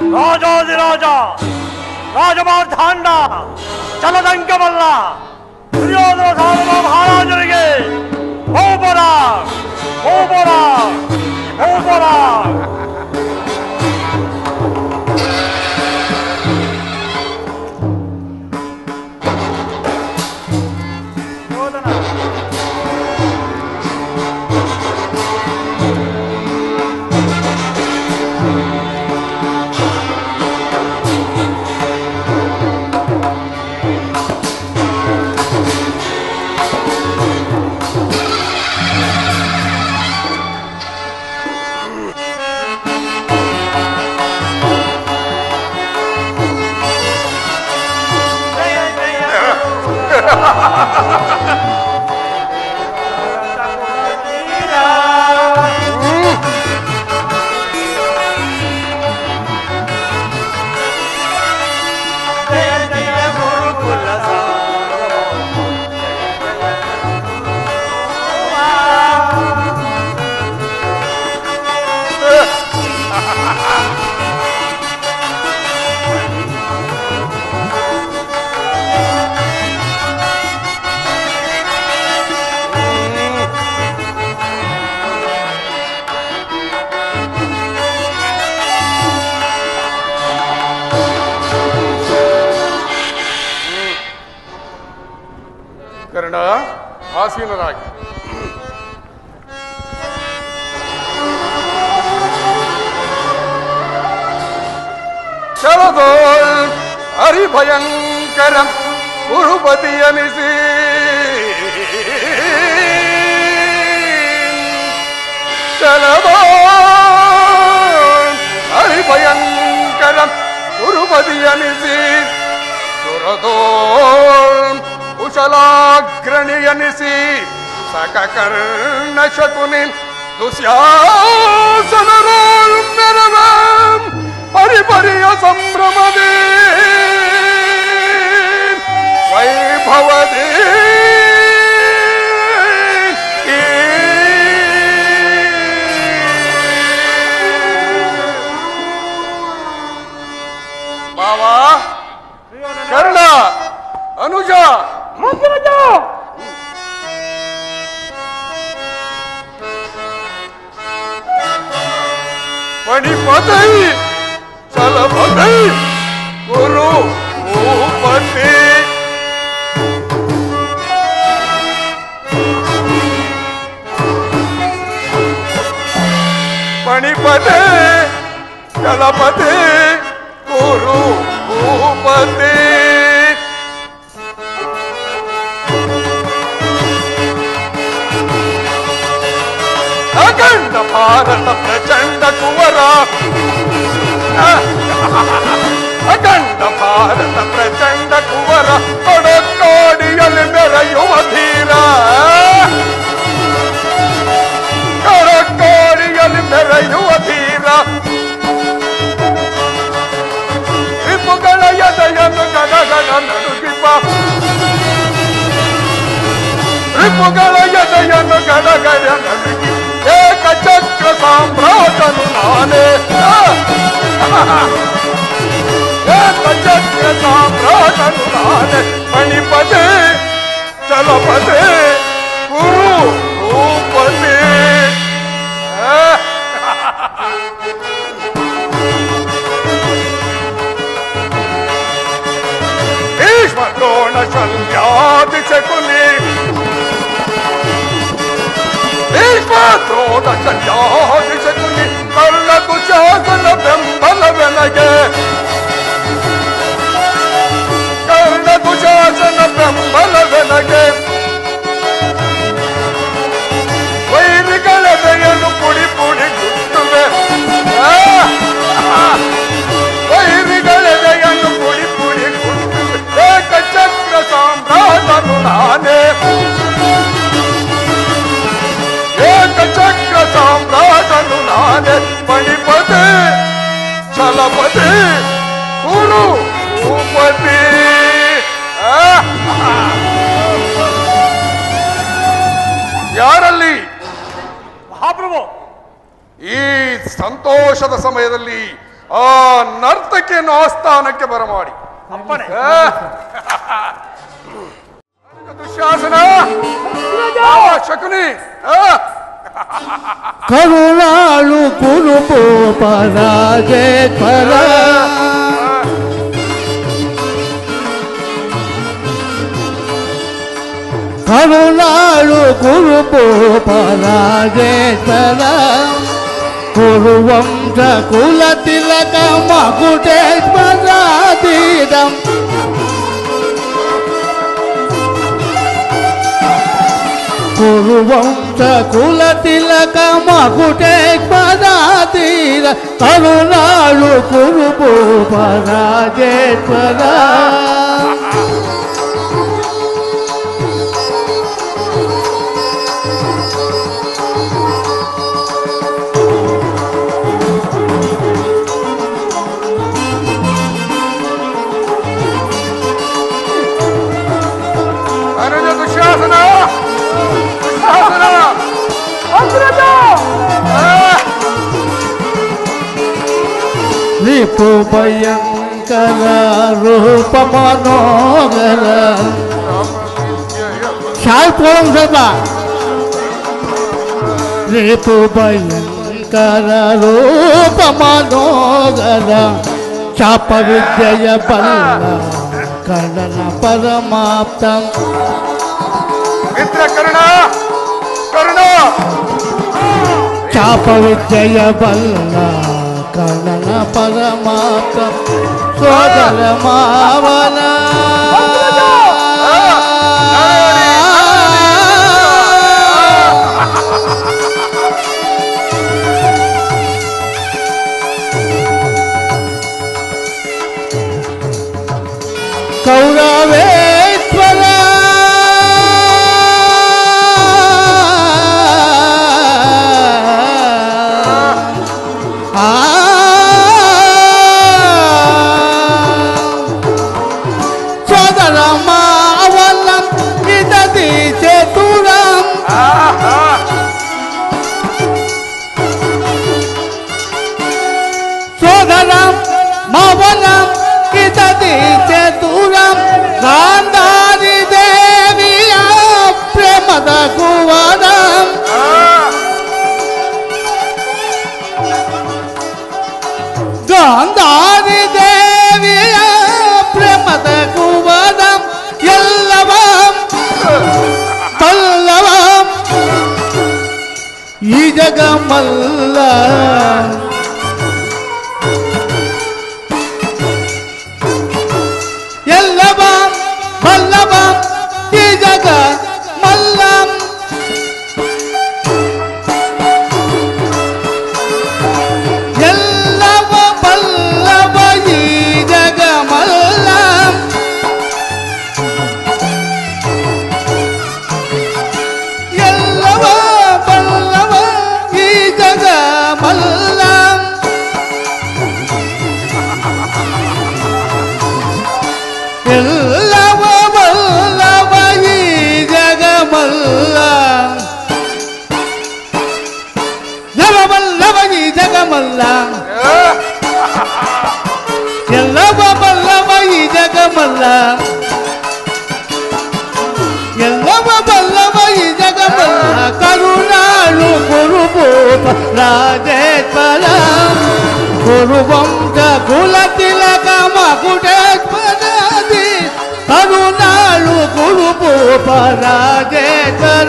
ರಾಜಾದಿರಾಜ ರಾಜಮಾರ್ಧಾಂಡ ಚಲದಂಕಮಲ್ಲ ದುರ್ಯೋಧನ ಸಾರ್ವ ಮಹಾರಾಜರಿಗೆ ಹೋಬರ ಹೋಬರ ಹೋಬರ. ಕರ್ಣ, ಆಸೀನರಾಗಿ. ಚಲದೋ ಹರಿಭಯಂಕರ ಗುರುಪತಿಯನಿಸಿ ಚಲದೋ ಹರಿಭಯಂಕರ ಗುರುಪತಿಯನಿಸಿ ಸುರದೋ ಕುಶಲಾಗ್ರಣಿಯನಿಸಿ ಸಕಕರ್ಣ ಶಕುನಿ ದುಶ್ಯಾಸನರೋಳ್ ಮೆರವ ಪರಿಪರಿಯ ಸಂಭ್ರಮದೇ ವೈಭವದೇ ಬಾವಾ ಕರ್ಣ ಅನುಜ ಪಣಿಪತೈ ಚಲಪತೈ ಗುರು ಭೂಪತಿ ಪಣಿಪತೆ ಚಲಪತಿ ಗುರು ಭೂಪತಿ ಅಖಂಡ ಭಾರತ ಪ್ರಚಂಡ ಕುವರ ಅಖಂಡ ಭಾರತ ಪ್ರಚಂಡ ಕುವರ ಕೊಡಕೋಡಿಯಲ್ಲಿ ಮೆರೆಯುವ ಧೀರ ಕೊಡಕೋಡಿಯಲ್ಲಿ ಮೆರೆಯುವ ಧೀರ ರಿಪುಗಳ ಎದೆಯನ್ನು ಗಡಗಡ ನಡುಗಿಪ ರಿಪುಗಳ ಎದೆಯನ್ನು ಗಡಗಡ ನಡುಗಿ ಏಕಚಕ್ರ ಸಾಮ್ರಾಟನು ನಾನೇ ಏಕಚಕ್ರ ಸಾಮ್ರಾಟನು ನಾನೇ ಪಣಿಪತೆ ಚಲಪತೆ ಗುರು ಭೂಪತಿ ಭೀಷ್ಮ ದ್ರೋಣ ಶಲ್ಯಾದಿ ಶಕುನಿ ಭೀಷ್ಮದ್ರೋಣ ಶಲ್ಯಾದಿ ಶಕುನಿ ಕರ್ಣ ದುಶ್ಯಾಸನ ಬೆಂಬಲವೆನಗೆ ಕರ್ಣ ದುಶ್ಯಾಸನ ಬೆಂಬಲವೆನಗೆ ವೈರಿಗಳೆದೆಯನ್ನು ಪುಡಿ ಪುಡಿ ಗುಟ್ಟುವೆ ವೈರಿಗಳೆದೆಯನ್ನು ಪುಡಿ ಪುಡಿ ಗುಟ್ಟುವೆ ಏಕಚಕ್ರ ಸಾಮ್ರಾಟನು ನಾನೇ ಏಕಚಕ್ರ ಸಾಮ್ರಾಟನು ನಾನೇ ಪಣಿಪತೆ ಚಲಪತೆ ಗುರು ಭೂಪತಿ ಯಾರಲ್ಲಿ ಮಹಾಪ್ರಭು ಈ ಸಂತೋಷದ ಸಮಯದಲ್ಲಿ ಆ ನರ್ತಕಿಯನ್ನು ಆಸ್ಥಾನಕ್ಕೆ ಬರಮಾಡಿ. ಅಪ್ಪನೇ ದುಶ್ಯಾಸನ ಶಕುನಿ ಕರುಣಾಳು ಕುರುಪೋಪ ರಾಜೇಶ್ವರ ಕರುಣಾಳು ಕುರುಪೋಪ ರಾಜೇಶ್ವರ ಕುರುವಂಶ ಕುಲ ತಿಲಕ ಮಕುಟೇಶ್ವರಾಧೀರಂ ಕುರುವಂಶ ಕುಲ ತಿಲಕ ಮಕುಟೇಶ್ವರಾಧೀರ ಕರುಣಾಳು ಕುರುಪೋಪ ರಾಜೇಶ್ವರ ರಿಪು ಭಯಂಕರ ರೂಪ ಮನೋಗರ ಶಾಲ್ಪೋಂಸದ ರಿಪು ಭಯಂಕರ ರೂಪ ಮನೋಗರ ಚಾಪ ವಿದ್ಯೆಯ ಬಲ್ಲ ಕರ್ಣನ ಪರಮಾಪ್ತ ಮಿತ್ರ ಕರ್ಣ ಕರ್ಣ ಚಾಪ ವಿದ್ಯೆಯ ಬಲ್ಲ ಕರ್ಣನ ಪರಮಾತ್ಮ ಸೋದರ ಮಾವನ ಕೌರವೇಶ್ವರ ಗಾಂಧಾರಿ ದೇವಿಯ ಪ್ರೇಮದ ಕುವರ ಗಾಂಧಾರಿ ದೇವಿಯ ಪ್ರೇಮದ ಕುವರ ಎಲ್ಲವ ಪಲ್ಲವ ಈ ಜಗ ಮಲ್ಲ ಎಲ್ಲವ ಬಲ್ಲವ ಈ ಜಗಮಲ್ಲ ಎಲ್ಲವ ಬಲ್ಲವ ಈ ಜಗಮಲ್ಲ ಕರುಣಾಳು ಕುರುಪೋಪ ರಾಜೇಶ್ವರ ಕುರುವಂಶ ಕುಲ ತಿಲಕ ಮಕುಟೇಶ್ವರಾಧಿ ಕರುಣಾಳು ಕುರುಪೋಪ Rajeshwara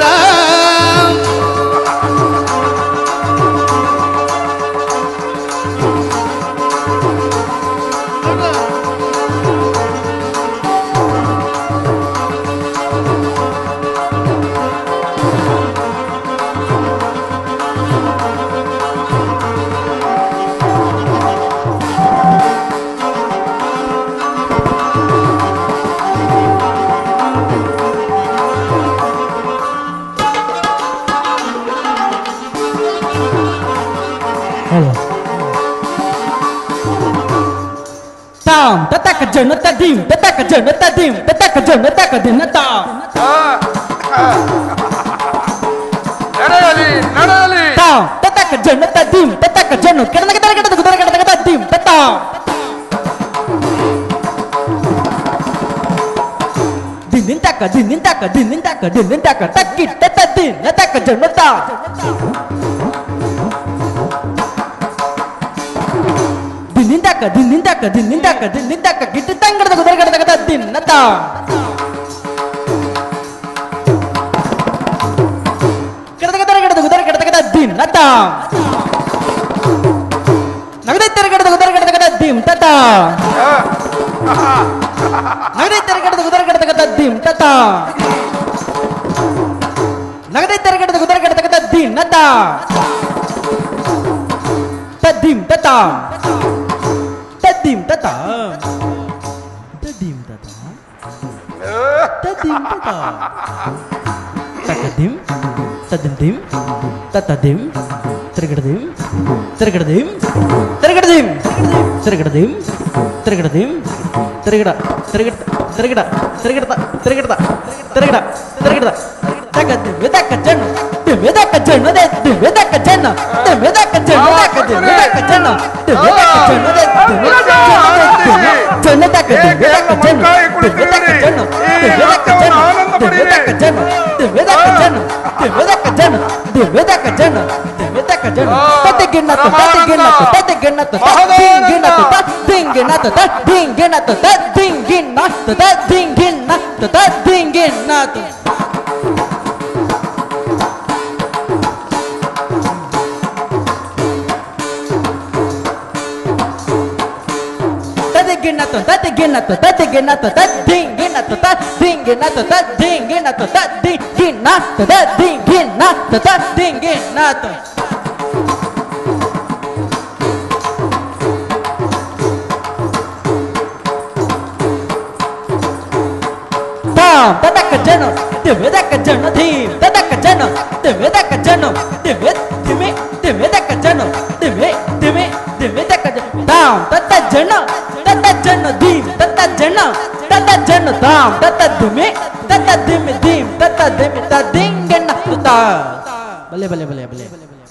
Tataka jana tadim, tataka jana tadim, tataka jana takadina tam. ನಡೆಯಲಿ ನಡೆಯಲಿ Tam, tataka ಜಣ್ಣತ dim ತತಕ ಜಣ್ಣು ಕೆಡನಕ ತರಗಡ ತರಗಡ dim ತತ ದಿನ್ನಿಂತಾಕ ತಕ್ಕಿಟ್ಟ ದಿನ್ನ ತಕ್ಕ ಜಣ್ಣತ ದಿನ್ನಿಂತಾಕ ಗಿಟ್ಟ ತಂಗಡ ತರಗಡ ದಿನ್ನತ ದಿನ್ನತ ನಗದೆ ತೆರಗಡ ದಿಮ್ ತತ ನಗದೆ ತೆರಗಡ ದಿಮ್ ತತ ನಗದೆ ತೆರಗಡ ದಿನ್ನತ ತದ್ದಿಮ್ ತತ ತದ್ದಿಮ್ ತತ ತದ್ದಿಮ್ ತತ ತದ್ದಿಮ್ ತತ ತಕದಿಮ್ ತದ್ದಿಮ್ ತತದಿಮ್ ತಿರುಗಡದಿಮ್ ತಿರುಗಡದಿಮ್ ತಿರುಗಡದಿಮ್ ತಿರುಗಡದಿಮ್ ತಿರುಗಡದಿಮ್ ತಿರುಗಡ ತಿರುಗಡ ತಿರುಗಡ ತಿರುಗಡ ತಿರುಗಡ ತಿರುಗಡ ತಿರುಗಡ ತಕದಿಮ್ ತಕ ಜಣ್ಣು ದಿವ್ಯದಕ ಜಣ್ಣು ದಿವ್ಯದಕ ಜಣ್ಣು ದಿವ್ಯದಕ ಜಣ್ಣು ದಿವ್ಯದಕ ಜಣ್ಣು ದಿವ್ಯದಕ ಜಣ್ಣು ಜಣ್ಣು ತಕ ದಿವ್ಯದಕ ಜಣ್ಣು ದಿವ್ಯದಕ ಜಣ್ಣು ದಿವ್ಯದಕ ಜಣ್ಣು ದಿವ್ಯದಕ ಜಣ್ಣು ದಿವ್ಯದಕ ಜಣ್ಣು ದಿವ್ಯದಕ ಜಣ್ಣು ದಿವ್ಯದಕ ಜಣ್ಣು ದಿವ್ಯದಕ ಜಣ್ಣು ತದಗಿನ್ನತ ತದಗಿನ್ನತ ತದಗಿನ್ನತ ತದಿಂಗಿನ್ನತ ತದಿಂಗಿನ್ನತ ತದಿಂಗಿನ್ನತ ತದಿಂಗಿನ್ನತ ತದಿಂಗಿನ್ನತ ತದಗಿನ್ನತ ತದಗಿನ್ನತ ತದಿಂಗಿನ್ನತ ತದಿಂಗಿನ್ನತ ತದಿಂಗಿನ್ನತ ತದಿಂಗಿನ್ನತ ತದಿಂಗಿನ್ನತ ತದಿಂಗಿನ್ನತ ತದಕ ಜಣ್ಣು ದಿವ್ಯದಕ ಜಣ್ಣು ಧೀಮ್ ತದಕ ಜಣ್ಣು ದಿವ್ಯದಕ ಜಣ್ಣು ದಿವ್ಯ ದಿಮೆ ದಿವ್ಯದಕ ಜಣ್ಣು ದಿವ್ಯ ದಿಮೆ ದಿವ್ಯದಕ ತಾಮ್ ತತ್ತ ಜಣ್ಣು ತತ್ತ ಜಣ್ಣು ಧೀಮ್ ತತ್ತ ಜಣ್ಣು ತತ್ತ ಜಣ್ಣು ತಾಮ್ ತತ್ತ ದಿಮೆ ತತ್ತ ದಿಮೆ ಧೀಮ್ ತತ್ತ ದಿಮೆ ತದಿಂಗಣ್ಣ ತುತ ಬಲೆ ಬಲೆ ಬಲೆ ಬಲೆ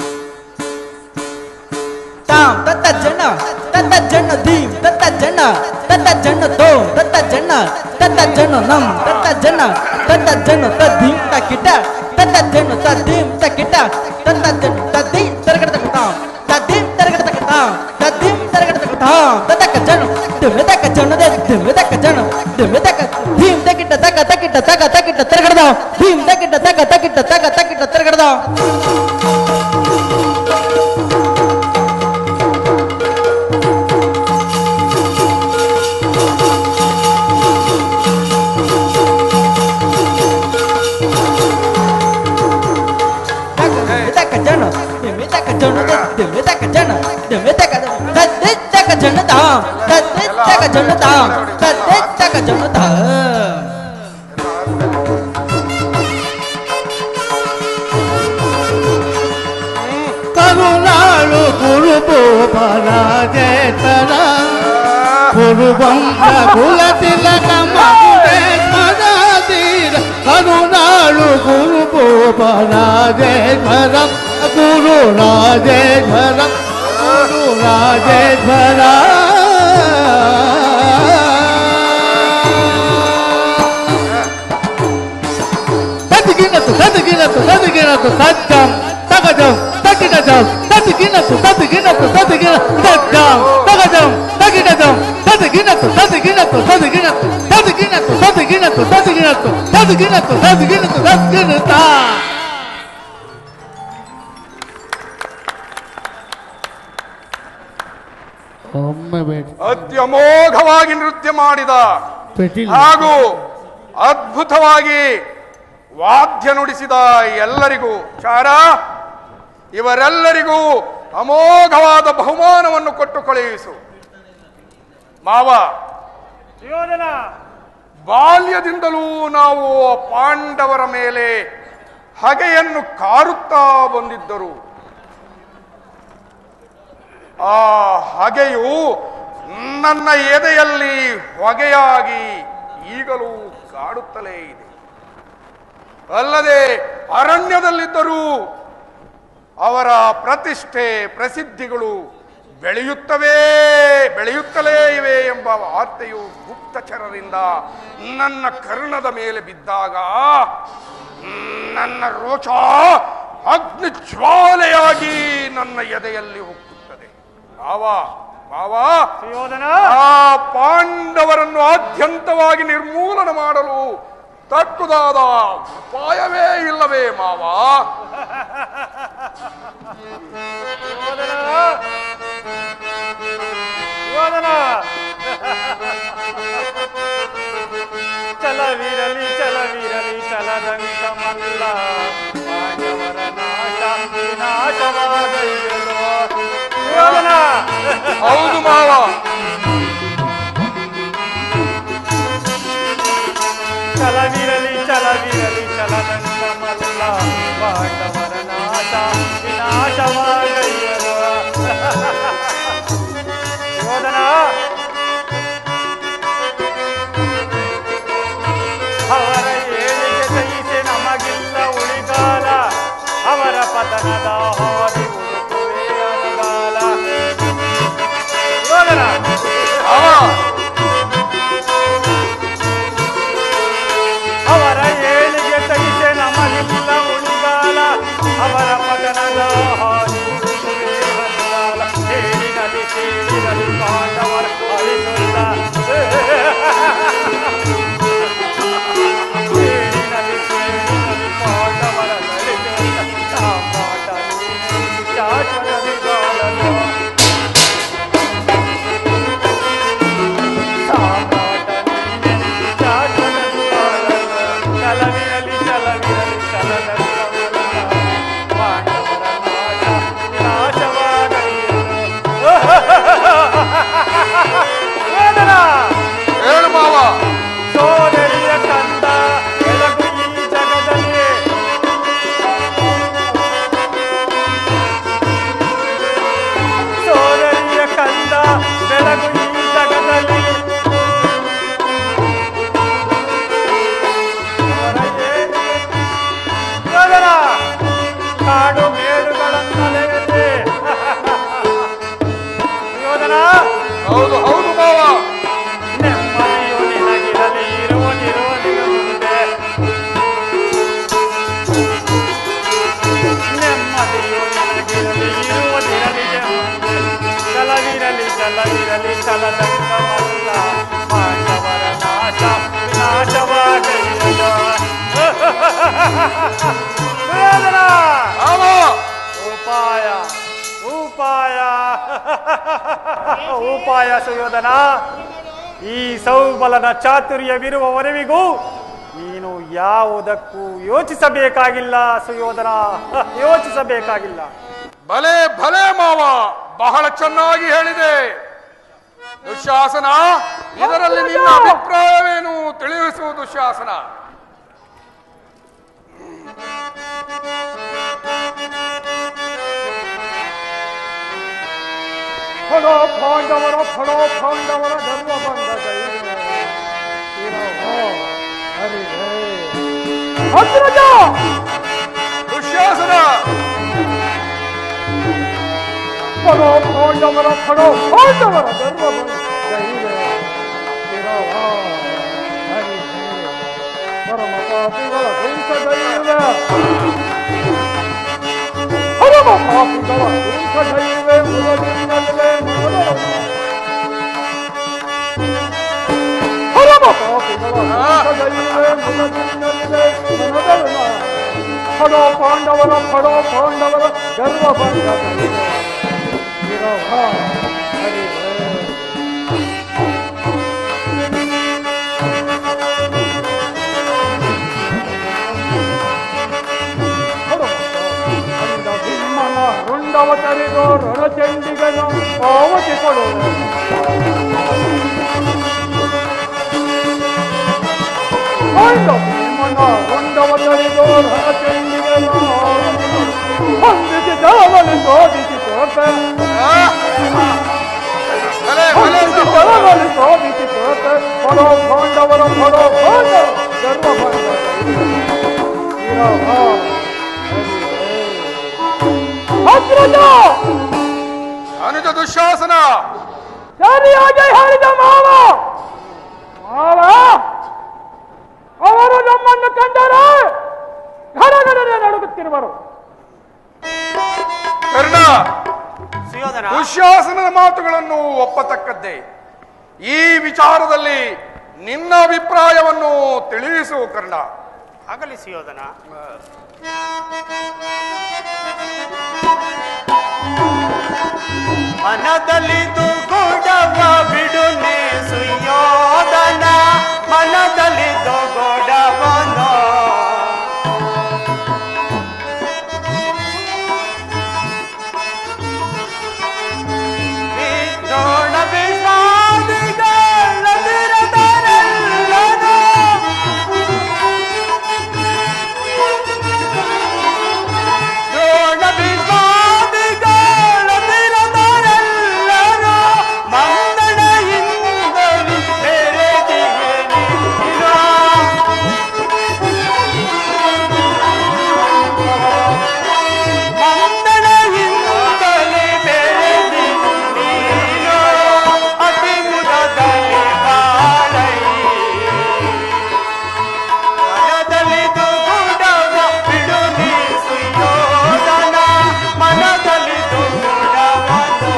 ತಾಮ್ ತತ್ತ ಜಣ್ಣು ಧೀಮ್ ತತ್ತ ಜಣ್ಣು ತೋ ತತ್ತ ಜಣ್ಣು ನಮ್ ತತ್ತ ಜಣ್ಣು ತದ್ದೀಮ್ ತಕ್ಕಿಟ ತತ್ತ ಜಣ್ಣು ತದ್ದೀಮ್ ತಕ್ಕಿಟ ತತ್ತ ಜಣ್ಣು ತದ್ದೀಮ್ ತರಗಡ ತಕ್ತಾಮ್ ತದ್ದೀಮ್ ತರಗಡ ತಕ್ತಾಮ್ ತದ್ದೀಮ್ ತರಗಡ ತಕ್ತಾಮ್ ತತಕ ಜಣ್ಣು ದಿವ್ಯದಕ ಜಣ್ಣು ದಿವ್ಯದಕ ಜಣ್ಣು ದಿವ್ಯದಕ ಧೀಮ್ ತಕ್ಕಿಟ ತಕ ತಕ್ಕಿಟ ತಕ ತಕ್ಕಿಟ ತರಗಡದ ಧೀಮ್ ತಕ್ಕಿಟ ತಕ ತಕ್ಕಿಟ ತಕ ತಕ್ಕಿಟ ತರಗಡದ ಕರುಣಾಳು ಕುರುಪರಾಜೇತರ ಕುರುವಂಶ ಕುಲತಿಲಕ ಮಧುರೇಶ್ವರ ಕರುಣಾಳು ಕುರುಪರಾಜೇಶ್ವರ ಗುರು ರಾಜೇಶ್ವರ ಗುರು ರಾಜೇಶ್ವರ ತದಗಿನತು ತದಗಿನತು ತದಗಿನತು ಸಜ್ಜಂ ತಗಜಂ ತಗಿಡಜಂ ತದಗಿನತು ತದಗಿನತು ತದಗಿನತು ಸಜ್ಜಂ ತಗಜಂ ತಗಿಡಜಂ ತದಗಿನತು ತದಗಿನತು ತದಗಿನತು ತದಗಿನತು ತದಗಿನತು ತದಗಿನತು ತದಗಿನತು ತದಗಿನತು ತದಗಿನತ ಒಮ್ಮೆ ಬೇಡ ಅತ್ಯಮೋಘವಾಗಿ ನೃತ್ಯ ಮಾಡಿದ ಹಾಗೂ ಅದ್ಭುತವಾಗಿ ವಾದ್ಯ ನುಡಿಸಿದ ಎಲ್ಲರಿಗೂ ಚಾರ ಇವರೆಲ್ಲರಿಗೂ ಅಮೋಘವಾದ ಬಹುಮಾನವನ್ನು ಕೊಟ್ಟು ಕಳುಹಿಸು. ಮಾವ, ಬಾಲ್ಯದಿಂದಲೂ ನಾವು ಪಾಂಡವರ ಮೇಲೆ ಹಗೆಯನ್ನು ಕಾರುತ್ತಾ ಬಂದಿದ್ದರು. ಆ ಹಗೆಯು ನನ್ನ ಎದೆಯಲ್ಲಿ ಹೊಗೆಯಾಗಿ ಈಗಲೂ ಕಾಡುತ್ತಲೇ ಇದೆ. ಅಲ್ಲದೆ ಅರಣ್ಯದಲ್ಲಿದ್ದರೂ ಅವರ ಪ್ರತಿಷ್ಠೆ ಪ್ರಸಿದ್ಧಿಗಳು ಬೆಳೆಯುತ್ತಲೇ ಇವೆ ಎಂಬ ವಾರ್ತೆಯು ಗುಪ್ತಚರರಿಂದ ನನ್ನ ಕರ್ಣದ ಮೇಲೆ ಬಿದ್ದಾಗ ನನ್ನ ರೋಚ ಅಗ್ನಿ ಜ್ವಾಲೆಯಾಗಿ ನನ್ನ ಎದೆಯಲ್ಲಿ ಹೊಕ್ಕುತ್ತದೆ. ಆ ಪಾಂಡವರನ್ನು ಆದ್ಯಂತವಾಗಿ ನಿರ್ಮೂಲನ ಮಾಡಲು ತಕ್ಕುದಾದ ಉಪಾಯವೇ ಇಲ್ಲವೇ ಮಾವ? ಚಲವಿರಲಿ ಚಲವಿರಲಿ ಚಲದಂತ ಮಲ್ಲ ಪಾಂಡವರ ನಾಶ ವಿನಾಶವಾಗೈಯಲು. ಹೌದು ಮಾವ. ಚಲವಿರಲಿ ಚಲವಿರಲಿ ಚಲದಂತ ಮಲ್ಲ ಪಾಂಡವರ ನಾಶ ವಿನಾಶವಾಗೈಯಲು. ಅವರ ಏಳಿಗೆ ಸಹಿಸಿ ನಮಗಿಲ್ಲ ಉಳಿಗಾಲ, ಅವರ ಪತನದ ಹಾದಿ ಹುಡುಕುವೆ ಅನುಗಾಲ. ಅವರ ಏಳಿಗೆ ಸಹಿಸಿ ನಮಗಿಲ್ಲ ಉಳಿಗಾಲ, ಅವರ ಪತನದ ಹಾದಿ ಹುಡುಕುವೆ ಅನುಗಾಲ. ಹೇಳಿರಲಿ ಕೇಳಿರಲಿ ಪಾಂಡವರ ಅಳಿಸುತ್ತ ಸೋದರಿಯ ಕಂದ ಬೆಳಗು ಈ ಜಗದಲ್ಲಿ, ಸೋದರಿಯ ಕಂದ ಬೆಳಗು ಈ ಜಗದಲ್ಲಿ. ಕಾಡು ಮೇಡುಗಳನ್ನಲೆಯದೆ ಹೌದು ಹೌದು ಮಾವ. ನೆಮ್ಮದಿಯು ನಿನಗಿರಲಿ ಇರುವುದಿರುವ ಮುಂದೆ, ನೆಮ್ಮದಿಯು ನಿನಗಿರಲಿ ಇರುವುದಿರಲಿ ಮುಂದೆ. ಚಲವಿರಲಿ ಚಲವಿರಲಿ ಚಲದಂತ ಮಲ್ಲ ಪಾಂಡವರ ನಾಶ ವಿನಾಶವಾಗೈಯಲು. ಉಪಾಯ ಉಪಾಯ ಉಪಾಯ ಸುಯೋಧನ. ಈ ಸೌಬಲನ ಚಾತುರ್ಯವಿರುವವರೆವಿಗೂ ನೀನು ಯಾವುದಕ್ಕೂ ಯೋಚಿಸಬೇಕಾಗಿಲ್ಲ ಸುಯೋಧನ, ಯೋಚಿಸಬೇಕಾಗಿಲ್ಲ. ಭಲೆ ಭಲೆ ಮಾವ, ಬಹಳ ಚೆನ್ನಾಗಿ ಹೇಳಿದೆ. ದುಶ್ಯಾಸನ, ಇದರಲ್ಲಿ ನಿನ್ನ ಅಭಿಪ್ರಾಯವೇನು ತಿಳಿಸು ದುಶ್ಯಾಸನ. ಫಡೋ ಪಾಂಡವರ ಧರ್ಮ ಬಂದ ದುಶ್ಯಾಸನ, ಫಡೋ ಪಾಂಡವರ ಧರ್ಮ ಬಂದ ಪರಮ ಪಾಪಿಗಳ ಧ್ವಂಸದೈವೆ, ಪರಮ ಪಾಪಿಗಳ ಧ್ವಂಸದೈವೆ ಮುರದಿನ್ನಲ್ವೇ ಮನದರ, ಪರಮ ಪಾಪಿಗಳ ಧ್ವಂಸದೈವೆ ಮುರದಿನ್ನಲ್ವೇ ಮನದರ. ಫಡೋ ಪಾಂಡವರ ಗರ್ವ ಬಂದ ರುಂಡವತರಿಗೋ ರಣಚಂಡಿಗನು ಪಾವತಿ ಕೊಡುವ ಭೀಮನ ರುಂಡವತರಿಗೋ ರಣಚಂಡಿಗನು ಹೊಂದಿಸಿ ದಳವನ್ನು ಶೋಧಿಸಿ ತೋರ್ಪ, ದಳವನ್ನು ಶೋಧಿಸಿ ತೋರ್ಪ. ಫಡೋ ಪಾಂಡವರ ಗರ್ವ ಬಂದ ಅನುಜ ದುಶ್ಯಾಸನ, ಸರಿಯಾಗಿ ಹೇಳಿದ ಮಾವ. ಮಾವ ಅವರು ನಮ್ಮನ್ನು ಕಂಡರೆ ಘನಘನನೆ ನಡುಗುತ್ತಿರುವರು. ಕರ್ಣ, ದುಶ್ಯಾಸನದ ಮಾತುಗಳನ್ನು ಒಪ್ಪತಕ್ಕದ್ದೇ. ಈ ವಿಚಾರದಲ್ಲಿ ನಿನ್ನ ಅಭಿಪ್ರಾಯವನ್ನು ತಿಳಿಸು ಕರ್ಣ. ಆಗಲಿ ಸುಯೋಧನ. ಮನದಲ್ಲಿ ದುಗುಡವ ಬಿಡುನೆ ಸುಯೋಧನ, ಮನದಲ್ಲಿ ದುಗುಡವನೋ ದ್ರೋಣ ಬಿಸಾದಿಗಳೆಲ್ಲರೂ ದ್ರೋಣ ಬಿಸಾದಿಗಳೆಲ್ಲರೂ ಮಂದಣೆಯಿಂದಲೂ ಬೆರೆತಿಗೆನಿರೋ. ಮಂದಣೆಯಿಂದಲೇ ಬೆರೆತಿಗೆನಿರೋ. ಅತಿ ಮುದದಲ್ಲಿ ಬಾಳೈ ಮನದಲ್ಲಿ ದುಗುಡವ ಬಿಡು ನೀ ಸುಯೋಧನ, ಮನದಲ್ಲಿ ದುಗುಡವನೋ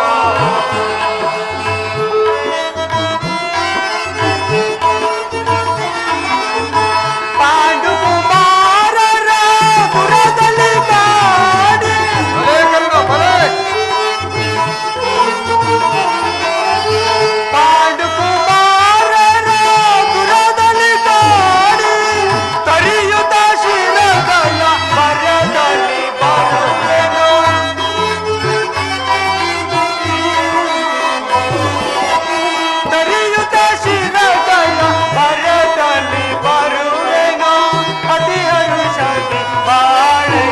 ಪಾಂಡುಕುಮಾರರ ಪುರದಲ್ಲಿ ಕಾಡಿ ಭಲೇ ಕರ್ಣ, ಭಲೇ. ಪಾಂಡುಕುಮಾರರ ಪುರದಲ್ಲಿ ಕಾಡಿ ತರಿಯುತ ಶಿರಗಳ ಮರದಲ್ಲಿ ಬರುವೆನು. ತರಿಯುತ ಶಿರಗಳ ಮರದಲ್ಲಿ ಬರುವೆನು. ಅತಿ ಹರುಷದಿ ಬಾಳೆ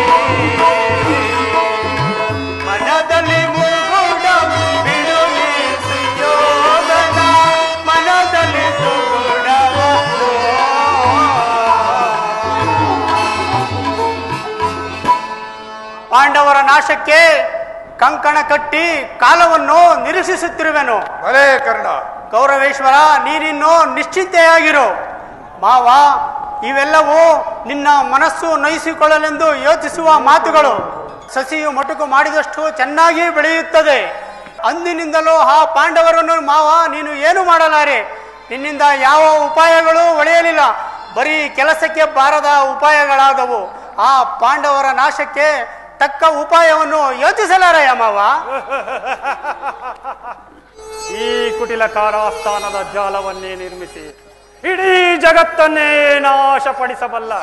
ಮನದಲ್ಲಿ ಮುಗುಡ ಬಿಡು ನೀ ಸುಯೋಧನ, ಮನದಲ್ಲಿ ದುಗುಡವನೋ. ಪಾಂಡವರ ನಾಶಕ್ಕೆ ಕಂಕಣ ಕಟ್ಟಿ ಕಾಲವನ್ನು ನಿರೀಕ್ಷಿಸುತ್ತಿರುವೆನು. ಭಲೇ ಕರ್ಣ. ಗೌರವೇಶ್ವರ, ನೀನಿನ್ನು ನಿಶ್ಚಿಂತೆಯಾಗಿರು. ಮಾವ, ಇವೆಲ್ಲವೂ ನಿನ್ನ ಮನಸ್ಸು ನಯಿಸಿಕೊಳ್ಳಲೆಂದು ಯೋಚಿಸುವ ಮಾತುಗಳು. ಸಸಿಯು ಮೊಟಕು ಮಾಡಿದಷ್ಟು ಚೆನ್ನಾಗಿ ಬೆಳೆಯುತ್ತದೆ. ಅಂದಿನಿಂದಲೂ ಆ ಪಾಂಡವರನ್ನು ಮಾವ ನೀನು ಏನು ಮಾಡಲಾರೆ. ನಿನ್ನಿಂದ ಯಾವ ಉಪಾಯಗಳು ಒಳೆಯಲಿಲ್ಲ, ಬರೀ ಕೆಲಸಕ್ಕೆ ಬಾರದ ಉಪಾಯಗಳಾದವು. ಆ ಪಾಂಡವರ ನಾಶಕ್ಕೆ ತಕ್ಕ ಉಪಾಯವನ್ನು ಯೋಚಿಸಲಾರೆಯ ಮಾವ. ಈ ಕುಟಿಲ ಕಾರಾಸ್ಥಾನದ ಜಾಲವನ್ನೇ ನಿರ್ಮಿಸಿ ಇಡೀ ಜಗತ್ತನ್ನೇ ನಾಶಪಡಿಸಬಲ್ಲ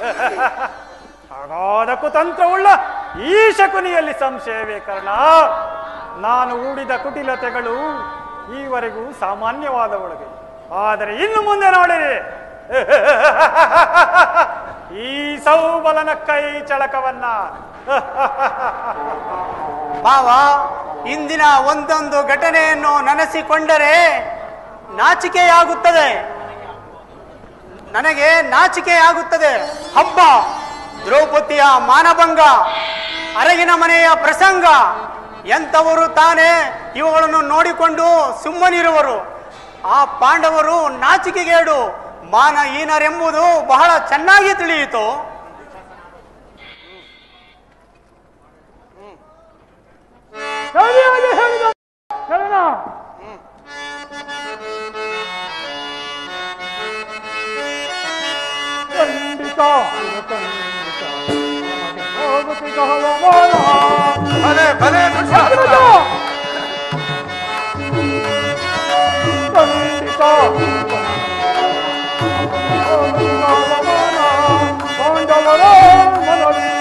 ಹಾಗಾದ ಕುತಂತ್ರವುಳ್ಳ ಈ ಶಕುನಿಯಲ್ಲಿ ಸಂಶಯವೇ ಕಾರಣ. ನಾನು ಹೂಡಿದ ಕುಟಿಲತೆಗಳು ಈವರೆಗೂ ಸಾಮಾನ್ಯವಾದವೊಳಗೆ, ಆದರೆ ಇನ್ನು ಮುಂದೆ ನೋಡಿರಿ ಈ ಸೌಬಲನ ಕೈ ಚಳಕವನ್ನ. ಮಾವ, ಇಂದಿನ ಒಂದೊಂದು ಘಟನೆಯನ್ನು ನೆನೆಸಿಕೊಂಡರೆ ನಾಚಿಕೆಯಾಗುತ್ತದೆ. ನನಗೆ ನಾಚಿಕೆಯಾಗುತ್ತದೆ. ಹಬ್ಬ, ದ್ರೌಪದಿಯ ಮಾನಭಂಗ, ಅರಗಿನ ಮನೆಯ ಪ್ರಸಂಗ, ಎಂಥವರು ತಾನೇ ಇವುಗಳನ್ನು ನೋಡಿಕೊಂಡು ಸುಮ್ಮನಿರುವರು? ಆ ಪಾಂಡವರು ನಾಚಿಕೆಗೇಡು, ಮಾನಹೀನರೆಂಬುದು ಬಹಳ ಚೆನ್ನಾಗಿ ತಿಳಿಯಿತು. ಸರಿಯಾಗಿ ಹೇಳಿದ ಕರ್ಣ. ಖಂಡಿತ ಹೋಗುತ್ತಿದ್ದ ಹವಾಮಾನ ಭಲೇ ಭಲೇ ದುಶ್ಯಾಸನ. ಖಂಡಿತ ಹೋಗುತ್ತಿದ್ದ ಹವಾಮಾನ ಪಾಂಡವರ ಮನವಿ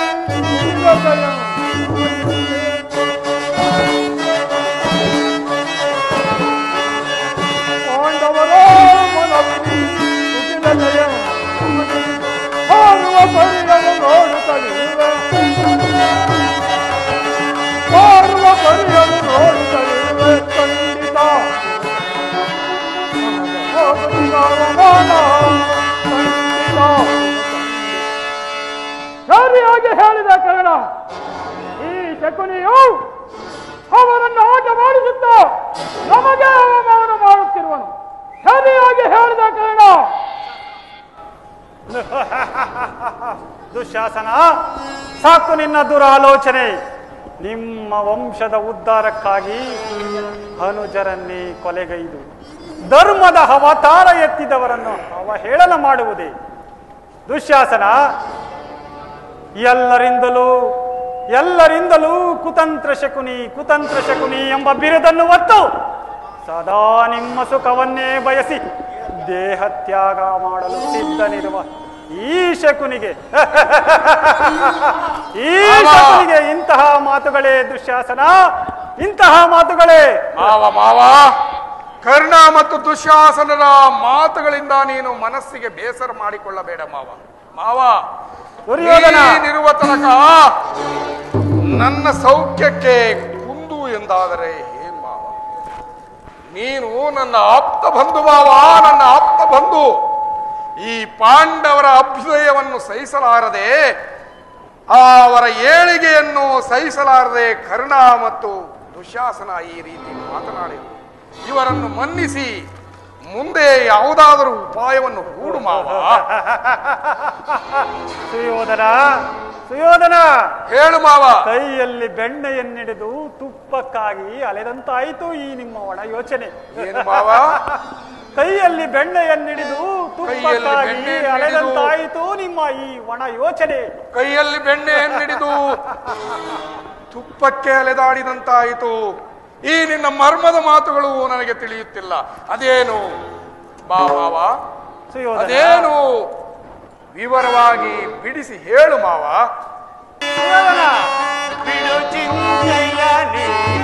ಪಾಂಡವರ ಮನವಿ ಕುಟಿಲತೆಯ ಹಾರುವ ಪರಿಯನ್ನು ನೋಡುತ್ತಲಿರುವೆ, ಹಾರುವ ಪರಿಯನ್ನು ನೋಡುತ್ತಲಿರುವೆ. ಖಂಡಿತ ಹೋಗುತ್ತಿದ್ದ ಹವಾಮಾನ ಖಂಡಿತ ಸರಿಯಾಗಿ ಹೇಳಿದ ಕರ್ಣ. ಶಕುನಿಯು ಅವರನ್ನು ಆಟ ಮಾಡಿಸುತ್ತ ನಮಗೆ ಅವಮಾನ ಮಾಡುತ್ತಿರುವನು. ಸರಿಯಾಗಿ ಹೇಳಿದ ಕಾರಣ ದುಶ್ಯಾಸನ, ಸಾಕು ನಿನ್ನ ದುರಾಲೋಚನೆ. ನಿಮ್ಮ ವಂಶದ ಉದ್ಧಾರಕ್ಕಾಗಿ ಅನುಜರನ್ನೇ ಕೊಲೆಗೈದು ಧರ್ಮದ ಅವತಾರ ಎತ್ತಿದವರನ್ನು ಅವಹೇಳನ ಮಾಡುವುದೇ? ದುಶ್ಯಾಸನ, ಎಲ್ಲರಿಂದಲೂ ಕುತಂತ್ರ ಶಕುನಿ ಎಂಬ ಬಿರುದನ್ನು ಹೊತ್ತು ಸದಾ ನಿಮ್ಮ ಸುಖವನ್ನೇ ಬಯಸಿ ದೇಹ ತ್ಯಾಗ ಮಾಡಲು ಸಿದ್ಧನಿರುವ ಈ ಶಕುನಿಗೆ ಇಂತಹ ಮಾತುಗಳೇ ದುಶ್ಯಾಸನ, ಇಂತಹ ಮಾತುಗಳೇ. ಮಾವ ಕರ್ಣ ಮತ್ತು ದುಶ್ಯಾಸನರ ಮಾತುಗಳಿಂದ ನೀನು ಮನಸ್ಸಿಗೆ ಬೇಸರ ಮಾಡಿಕೊಳ್ಳಬೇಡ ಮಾವ. ನೀನಿರುವ ತನಕ ನನ್ನ ಸೌಖ್ಯಕ್ಕೆ ಕುಂದು ಎಂದಾದರೆ ಏನ್ ಮಾವ? ನೀನು ನನ್ನ ಆಪ್ತ ಬಂಧು ನನ್ನ ಆಪ್ತ ಬಂಧು. ಈ ಪಾಂಡವರ ಅಭ್ಯುದಯವನ್ನು ಸಹಿಸಲಾರದೆ, ಅವರ ಏಳಿಗೆಯನ್ನು ಸಹಿಸಲಾರದೆ ಕರ್ಣ ಮತ್ತು ದುಶ್ಯಾಸನ ಈ ರೀತಿ ಮಾತನಾಡಿದರು. ಇವರನ್ನು ಮನ್ನಿಸಿ ಮುಂದೆ ಯಾವುದಾದರೂ ಉಪಾಯವನ್ನು ಹೂಡು ಮಾವ. ಸುಯೋಧನ, ಹೇಳು ಮಾವ. ಕೈಯಲ್ಲಿ ಬೆಣ್ಣೆಯನ್ನಿಡಿದು ತುಪ್ಪಕ್ಕಾಗಿ ಅಲೆದಂತಾಯಿತು ಈ ನಿಮ್ಮ ಒಣ ಯೋಚನೆ. ಏನು ಮಾವ? ಕೈಯಲ್ಲಿ ಬೆಣ್ಣೆಯನ್ನಿಡಿದು ತುಪ್ಪಕ್ಕಾಗಿ ಅಲೆದಂತಾಯಿತು ನಿಮ್ಮ ಈ ಒಣ ಯೋಚನೆ. ಕೈಯಲ್ಲಿ ಬೆಣ್ಣೆಯನ್ನಿಡಿದು ತುಪ್ಪಕ್ಕೆ ಅಲೆದಾಡಿದಂತಾಯಿತು. ಈ ನಿನ್ನ ಮರ್ಮದ ಮಾತುಗಳು ನನಗೆ ತಿಳಿಯುತ್ತಿಲ್ಲ. ಅದೇನು ಮಾವ? ಅದೇನು ವಿವರವಾಗಿ ಬಿಡಿಸಿ ಹೇಳು ಮಾವ. ಬಿಡು ಚಿಂತೆಯಲಿ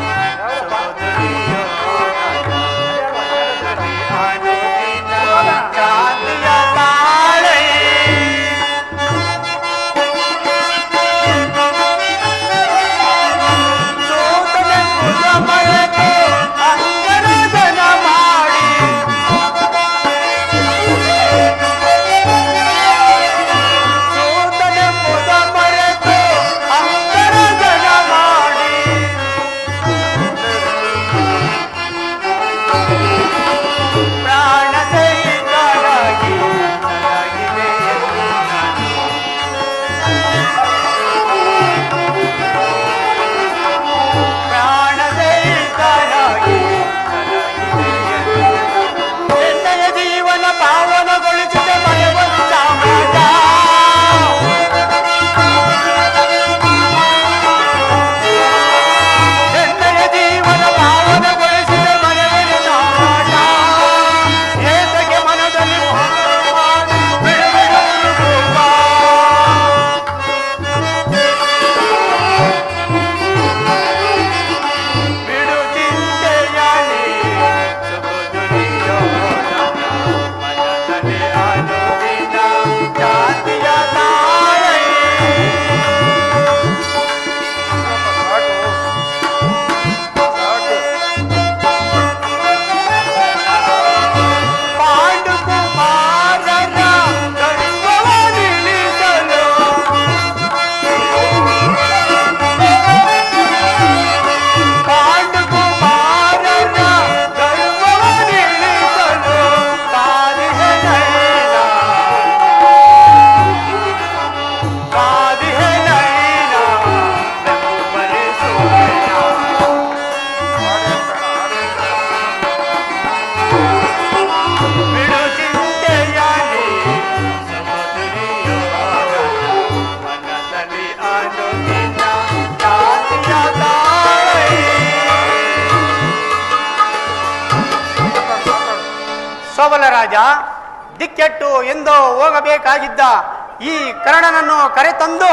ರಾಜ ದಿಕ್ಕೆಟ್ಟು ಎಂದೋ ಹೋಗಬೇಕಾಗಿದ್ದ ಈ ಕರ್ಣನನ್ನು ಕರೆತಂದು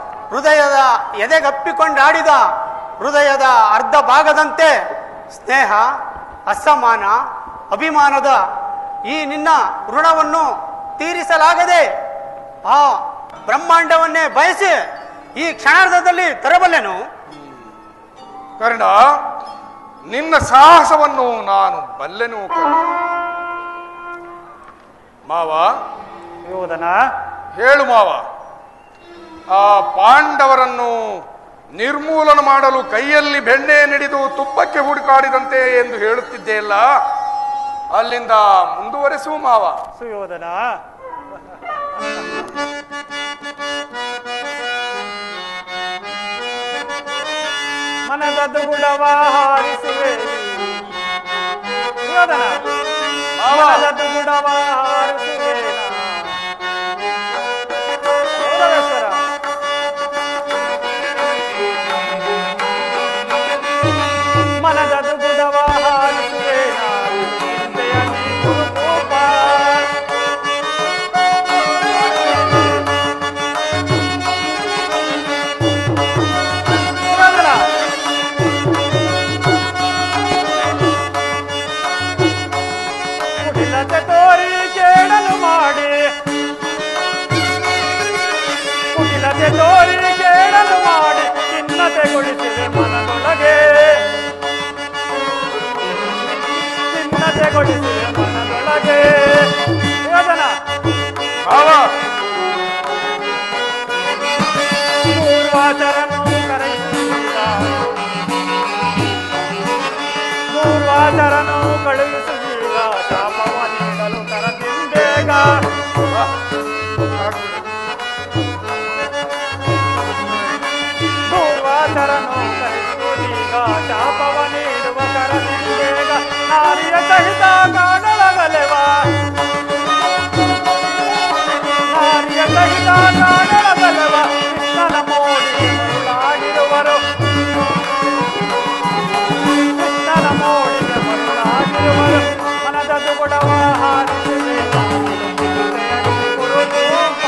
ಹೃದಯದ ಎದೆಗಪ್ಪಿಕೊಂಡಾಡಿದ ಹೃದಯದ ಅರ್ಧ ಭಾಗದಂತೆ ಸ್ನೇಹ, ಅಸಮಾನ, ಅಭಿಮಾನದ ಈ ನಿನ್ನ ಋಣವನ್ನು ತೀರಿಸಲಾಗದೆ ಆ ಬ್ರಹ್ಮಾಂಡವನ್ನೇ ಬಯಸಿ ಈ ಕ್ಷಣಾರ್ಧದಲ್ಲಿ ತರಬಲ್ಲೆನು. ಕರ್ಣ, ನಿನ್ನ ಸಾಹಸವನ್ನು ನಾನು ಬಲ್ಲೆನು. ಮಾವ, ಯೋಧನ ಹೇಳು ಮಾವ, ಆ ಪಾಂಡವರನ್ನು ನಿರ್ಮೂಲನ ಮಾಡಲು ಕೈಯಲ್ಲಿ ಬೆಣ್ಣೆ ನಡೆದು ತುಪ್ಪಕ್ಕೆ ಹುಡುಕಾಡಿದಂತೆ ಎಂದು ಹೇಳುತ್ತಿದ್ದೆಯಲ್ಲ, ಅಲ್ಲಿಂದ ಮುಂದುವರೆಸುವ ಮಾವ. ಸುಯೋಧನ, ಮನದ ದುಗುಡವ ಹಾರಿಸುವೆ. ಸುಯೋಧನ, ಮನದ ದುಗುಡವ ಹಾರಿಸುವೆ. ಮನದ ದುಗುಡವ ಹಾರಿಸುವೆ. ತೋರಿ ಕೇಳಲು ಮಾಡಿ ಖಿನ್ನತೆಗೊಳಿಸಿದೆ ಮನದೊಳಗೆ. ಖಿನ್ನತೆಗೊಳಿಸಿದೆ ಮನದೊಳಗೆ. ಯೋಧನ, ಪೂರ್ವಾಚರನು ಕರೆಯಿಸುವುದಿಲ್ಲ. ಪೂರ್ವಾಚರನು ಕಳುಹಿಸುವುದಿಲ್ಲ. ಶಾಪವ ನೀಡಲು ಕರದಿಂದೇಗ. ಪೂರ್ವಾಚರನು ಕರೆಯುವುದೀಗ. ಶಾಪವ ನೀಡುವ ಕರದಿಂದೇಗ. ನಾರಿಯ ಸಹಿತ ಕಾಣಳಗಲೆವ. ನಾರಿಯ ಸಹಿತ ಕಾಣಳಗಲೆವ. ಕೃಷ್ಣನ ಮೋಡಿಗೆ ಮರುಳಾಗಿರುವರು. ಕೃಷ್ಣನ ಮೋಡಿಗೆ ಮರುಳಾಗಿರುವರು. ಮನದ ದುಗುಡವ ಹಾರಿಸಿದೆ ಗುರುರೂಪ.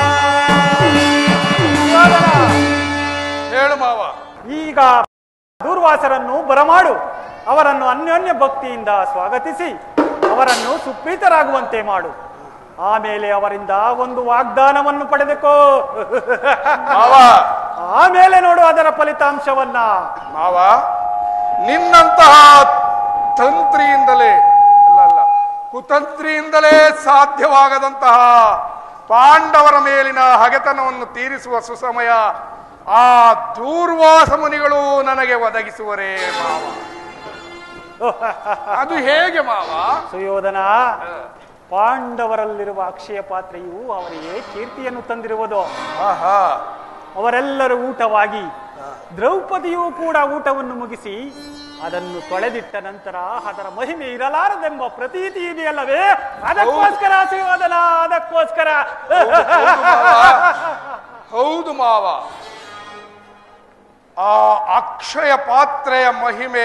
ಹೇಳು ಮಾವ. ಈಗ ದೂರ್ವಾಸರನ್ನು ಬರಮಾಡು. ಅವರನ್ನು ಅನ್ಯೋನ್ಯ ಭಕ್ತಿಯಿಂದ ಸ್ವಾಗತಿಸಿ ಅವರನ್ನು ಸುಪ್ರೀತರಾಗುವಂತೆ ಮಾಡು. ಆಮೇಲೆ ಅವರಿಂದ ಒಂದು ವಾಗ್ದಾನವನ್ನು ಪಡೆದುಕೋ. ಆಮೇಲೆ ನೋಡು ಅದರ ಫಲಿತಾಂಶವನ್ನ. ಮಾವ, ನಿನ್ನಂತಹ ತಂತ್ರಿಯಿಂದಲೇ ಅಲ್ಲ ಕುತಂತ್ರಿಯಿಂದಲೇ ಸಾಧ್ಯವಾಗದಂತಹ ಪಾಂಡವರ ಮೇಲಿನ ಹಗೆತನವನ್ನು ತೀರಿಸುವ ಸುಸಮಯ ಆ ದೂರ್ವಾಸ ಮುನಿಗಳು ನನಗೆ ಒದಗಿಸುವರೇ ಮಾವ. ಅದು ಹೇಗೆ ಮಾವ? ಸುಯೋಧನ, ಪಾಂಡವರಲ್ಲಿರುವ ಅಕ್ಷಯ ಪಾತ್ರೆಯು ಅವರಿಗೆ ಕೀರ್ತಿಯನ್ನು ತಂದಿರುವುದು. ಅವರೆಲ್ಲರೂ ಊಟವಾಗಿ ದ್ರೌಪದಿಯೂ ಕೂಡ ಊಟವನ್ನು ಮುಗಿಸಿ ಅದನ್ನು ತೊಳೆದಿಟ್ಟ ನಂತರ ಅದರ ಮಹಿಮೆ ಇರಲಾರದೆಂಬ ಪ್ರತೀತಿ ಇದೆಯಲ್ಲವೇ? ಅದಕ್ಕೋಸ್ಕರ ಸುಯೋಧನ, ಅದಕ್ಕೋಸ್ಕರ. ಹೌದು ಮಾವ, ಆ ಅಕ್ಷಯ ಪಾತ್ರೆಯ ಮಹಿಮೆ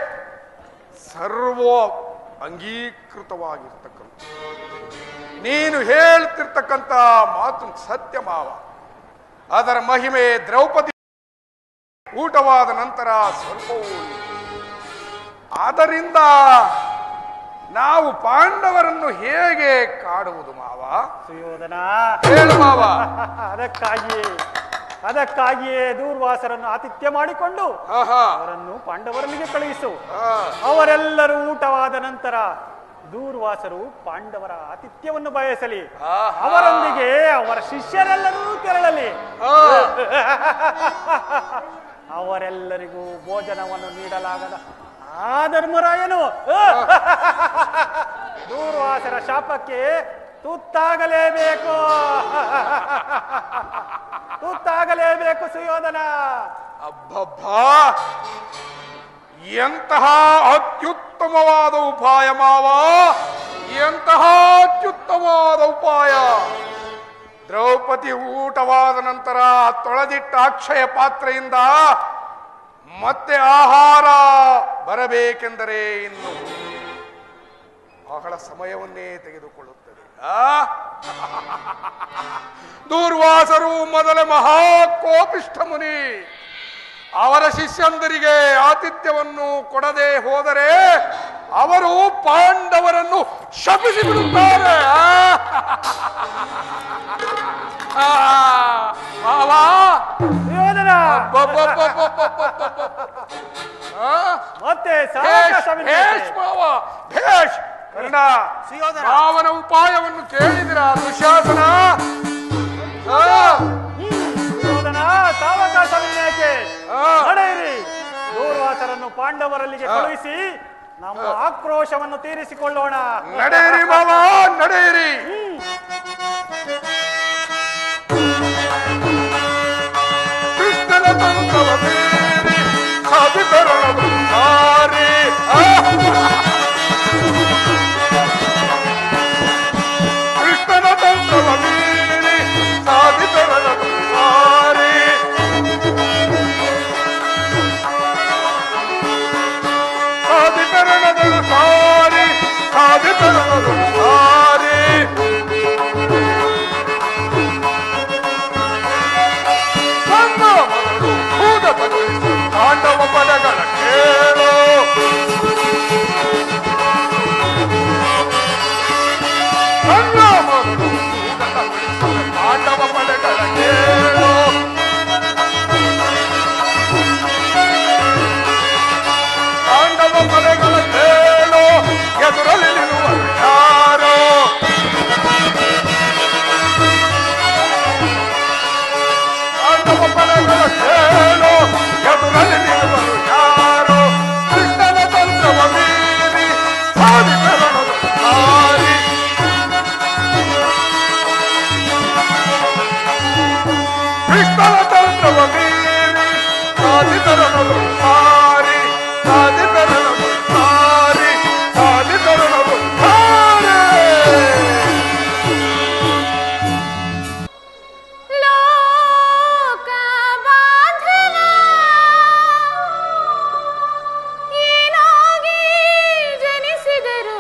ಸರ್ವ ಅಂಗೀಕೃತವಾಗಿರ್ತಕ್ಕಂಥ. ನೀನು ಹೇಳ್ತಿರ್ತಕ್ಕಂಥ ಮಾತು ಸತ್ಯ ಮಾವ. ಅದರ ಮಹಿಮೆ ದ್ರೌಪದಿ ಊಟವಾದ ನಂತರ ಸ್ವಲ್ಪವೂ. ಆದ್ದರಿಂದ ನಾವು ಪಾಂಡವರನ್ನು ಹೇಗೆ ಕಾಡುವುದು ಮಾವ? ಸುಯೋಧನ, ಹೇಳು ಮಾವ. ಅದಕ್ಕಾಗಿಯೇ ದೂರ್ವಾಸರನ್ನು ಆತಿಥ್ಯ ಮಾಡಿಕೊಂಡು ಅವರನ್ನು ಪಾಂಡವರಲ್ಲಿಗೆ ಕಳುಹಿಸು. ಅವರೆಲ್ಲರೂ ಊಟವಾದ ನಂತರ ದೂರ್ವಾಸರು ಪಾಂಡವರ ಆತಿಥ್ಯವನ್ನು ಬಯಸಲಿ. ಅವರೊಂದಿಗೆ ಅವರ ಶಿಷ್ಯರೆಲ್ಲರೂ ತೆರಳಲಿ. ಅವರೆಲ್ಲರಿಗೂ ಭೋಜನವನ್ನು ನೀಡಲಾಗದ ಆ ಧರ್ಮರಾಯನು ದೂರ್ವಾಸರ ಶಾಪಕ್ಕೆ ತುತ್ತಾಗಲೇಬೇಕು. ತುತ್ತಾಗಲೇಬೇಕು ಸುಯೋಧನ. ಅಬ್ಬಬ್ಬಾ, ಎಂತಹ ಅತ್ಯುತ್ತಮವಾದ ಉಪಾಯ ಮಾವ, ಎಂತಹ ಅತ್ಯುತ್ತಮವಾದ ಉಪಾಯ. ದ್ರೌಪದಿ ಊಟವಾದ ನಂತರ ತೊಳೆದಿಟ್ಟ ಅಕ್ಷಯ ಪಾತ್ರೆಯಿಂದ ಮತ್ತೆ ಆಹಾರ ಬರಬೇಕೆಂದರೆ ಇನ್ನು ಬಹಳ ಸಮಯವನ್ನೇ ತೆಗೆದುಕೊಳ್ಳುತ್ತದೆ. ದೂರ್ವಾಸರು ಮೊದಲೇ ಮಹಾಕೋಪಿಷ್ಠ ಮುನಿ. ಅವರ ಶಿಷ್ಯಂದರಿಗೆ ಆತಿಥ್ಯವನ್ನು ಕೊಡದೆ ಹೋದರೆ ಅವರು ಪಾಂಡವರನ್ನು ಶಪಿಸಿ ಬಿಡುತ್ತಾರೆ. ಮತ್ತೆ ಅವನ ಉಪಾಯವನ್ನು ಕೇಳಿದಿರ ದುಶ್ಯಾಸನ? ಸಾವಕಾಶವನ್ನೇಕೆ ನಡೆಯಿರಿ. ದೂರ್ವಾಸರನ್ನು ಪಾಂಡವರಲ್ಲಿಗೆ ಕಳುಹಿಸಿ ನಮ್ಮ ಆಕ್ರೋಶವನ್ನು ತೀರಿಸಿಕೊಳ್ಳೋಣ. ನಡೆಯಿರಿ ಮಾವ, ನಡೆಯಿರಿ. ಕೃಷ್ಣನ ತಂತ್ರವ ಮೀರಿ ಸಾಧಿತರಣದು ಸಾರಿ. ಕೃಷ್ಣನ ತಂತ್ರವ ಮೀರಿ ಸಾಧಿತರಣದು ಸಾರಿ. ಸಾಧಿತರಣದು ಸಾರಿ, ಸಾಧಿತರಣದು ಸಾರಿ. ತಾಂಡವ ಪದಗಳ ಕೇಳು. ತಾಂಡವ ಪದಗಳ ಕೇಳು. ತಾಂಡವ ಪದಗಳ ಕೇಳು. ಎದುರಲ್ಲಿ ನಿಲ್ಲುವರು ಯಾರು? ತಾಂಡವ ಪದಗಳ ಕೇಳು. ಎದುರಲ್ಲಿ ನಿಲ್ಲುವರು ಯಾರು? ಕೃಷ್ಣನ ತಂತ್ರವ ಮೀರಿ ಸಾಧಿತರಣದು ಸಾರಿ. ಕೃಷ್ಣನ ತಂತ್ರವ ಮೀರಿ ಸಾಧಿತರಣದು ಸಾರಿ. ಸಾಧಿತರಣದು ಸಾರಿ, ಸಾಧಿತರಣದು ಸಾರಿ. ಲೋಕ ಬಾಂಧವ ಏನಾಗಿ ಜನಿಸಿದರು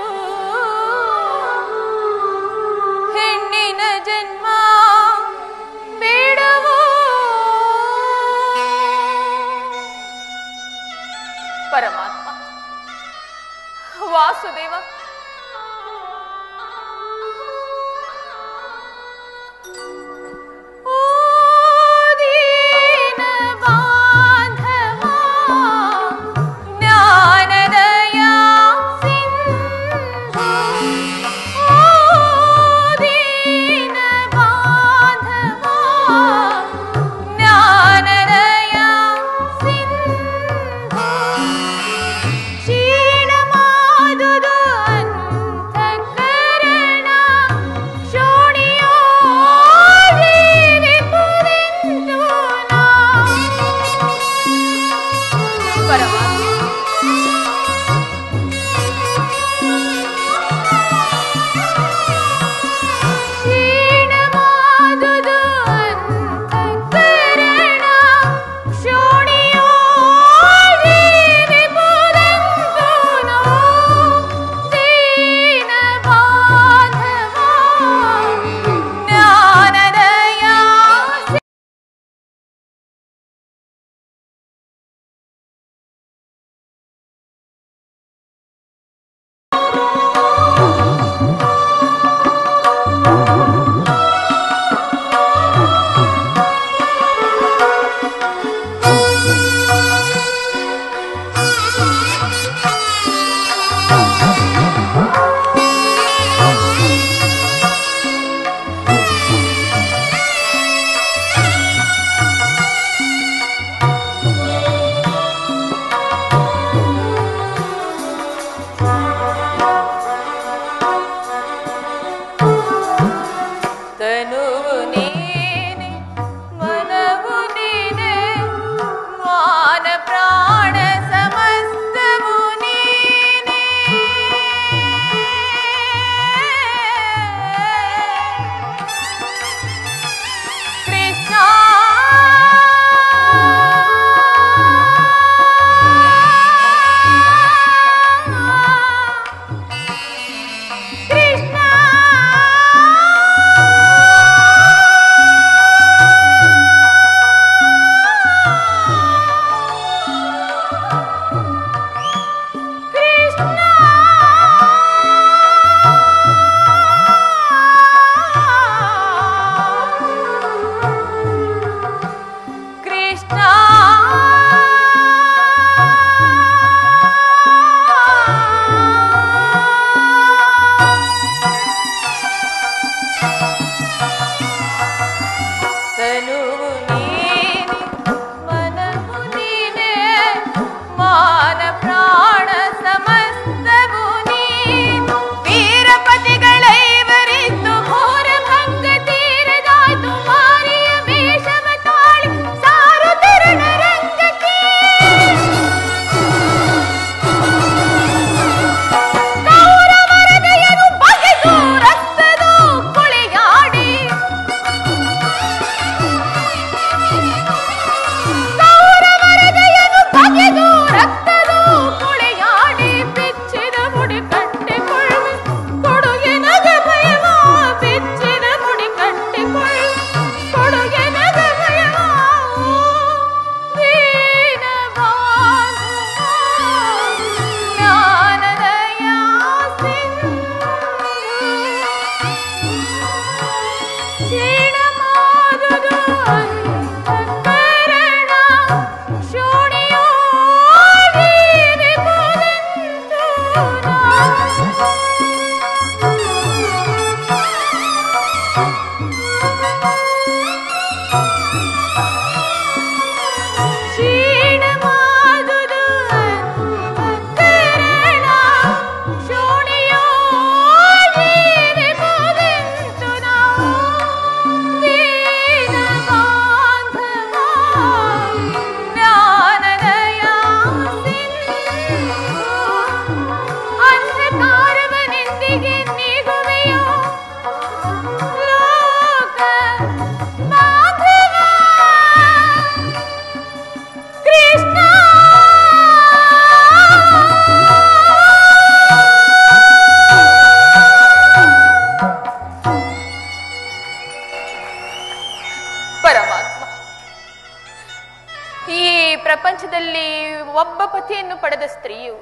ಒಬ್ಬ ಪತಿಯನ್ನು ಪಡೆದ ಸ್ತ್ರೀಯು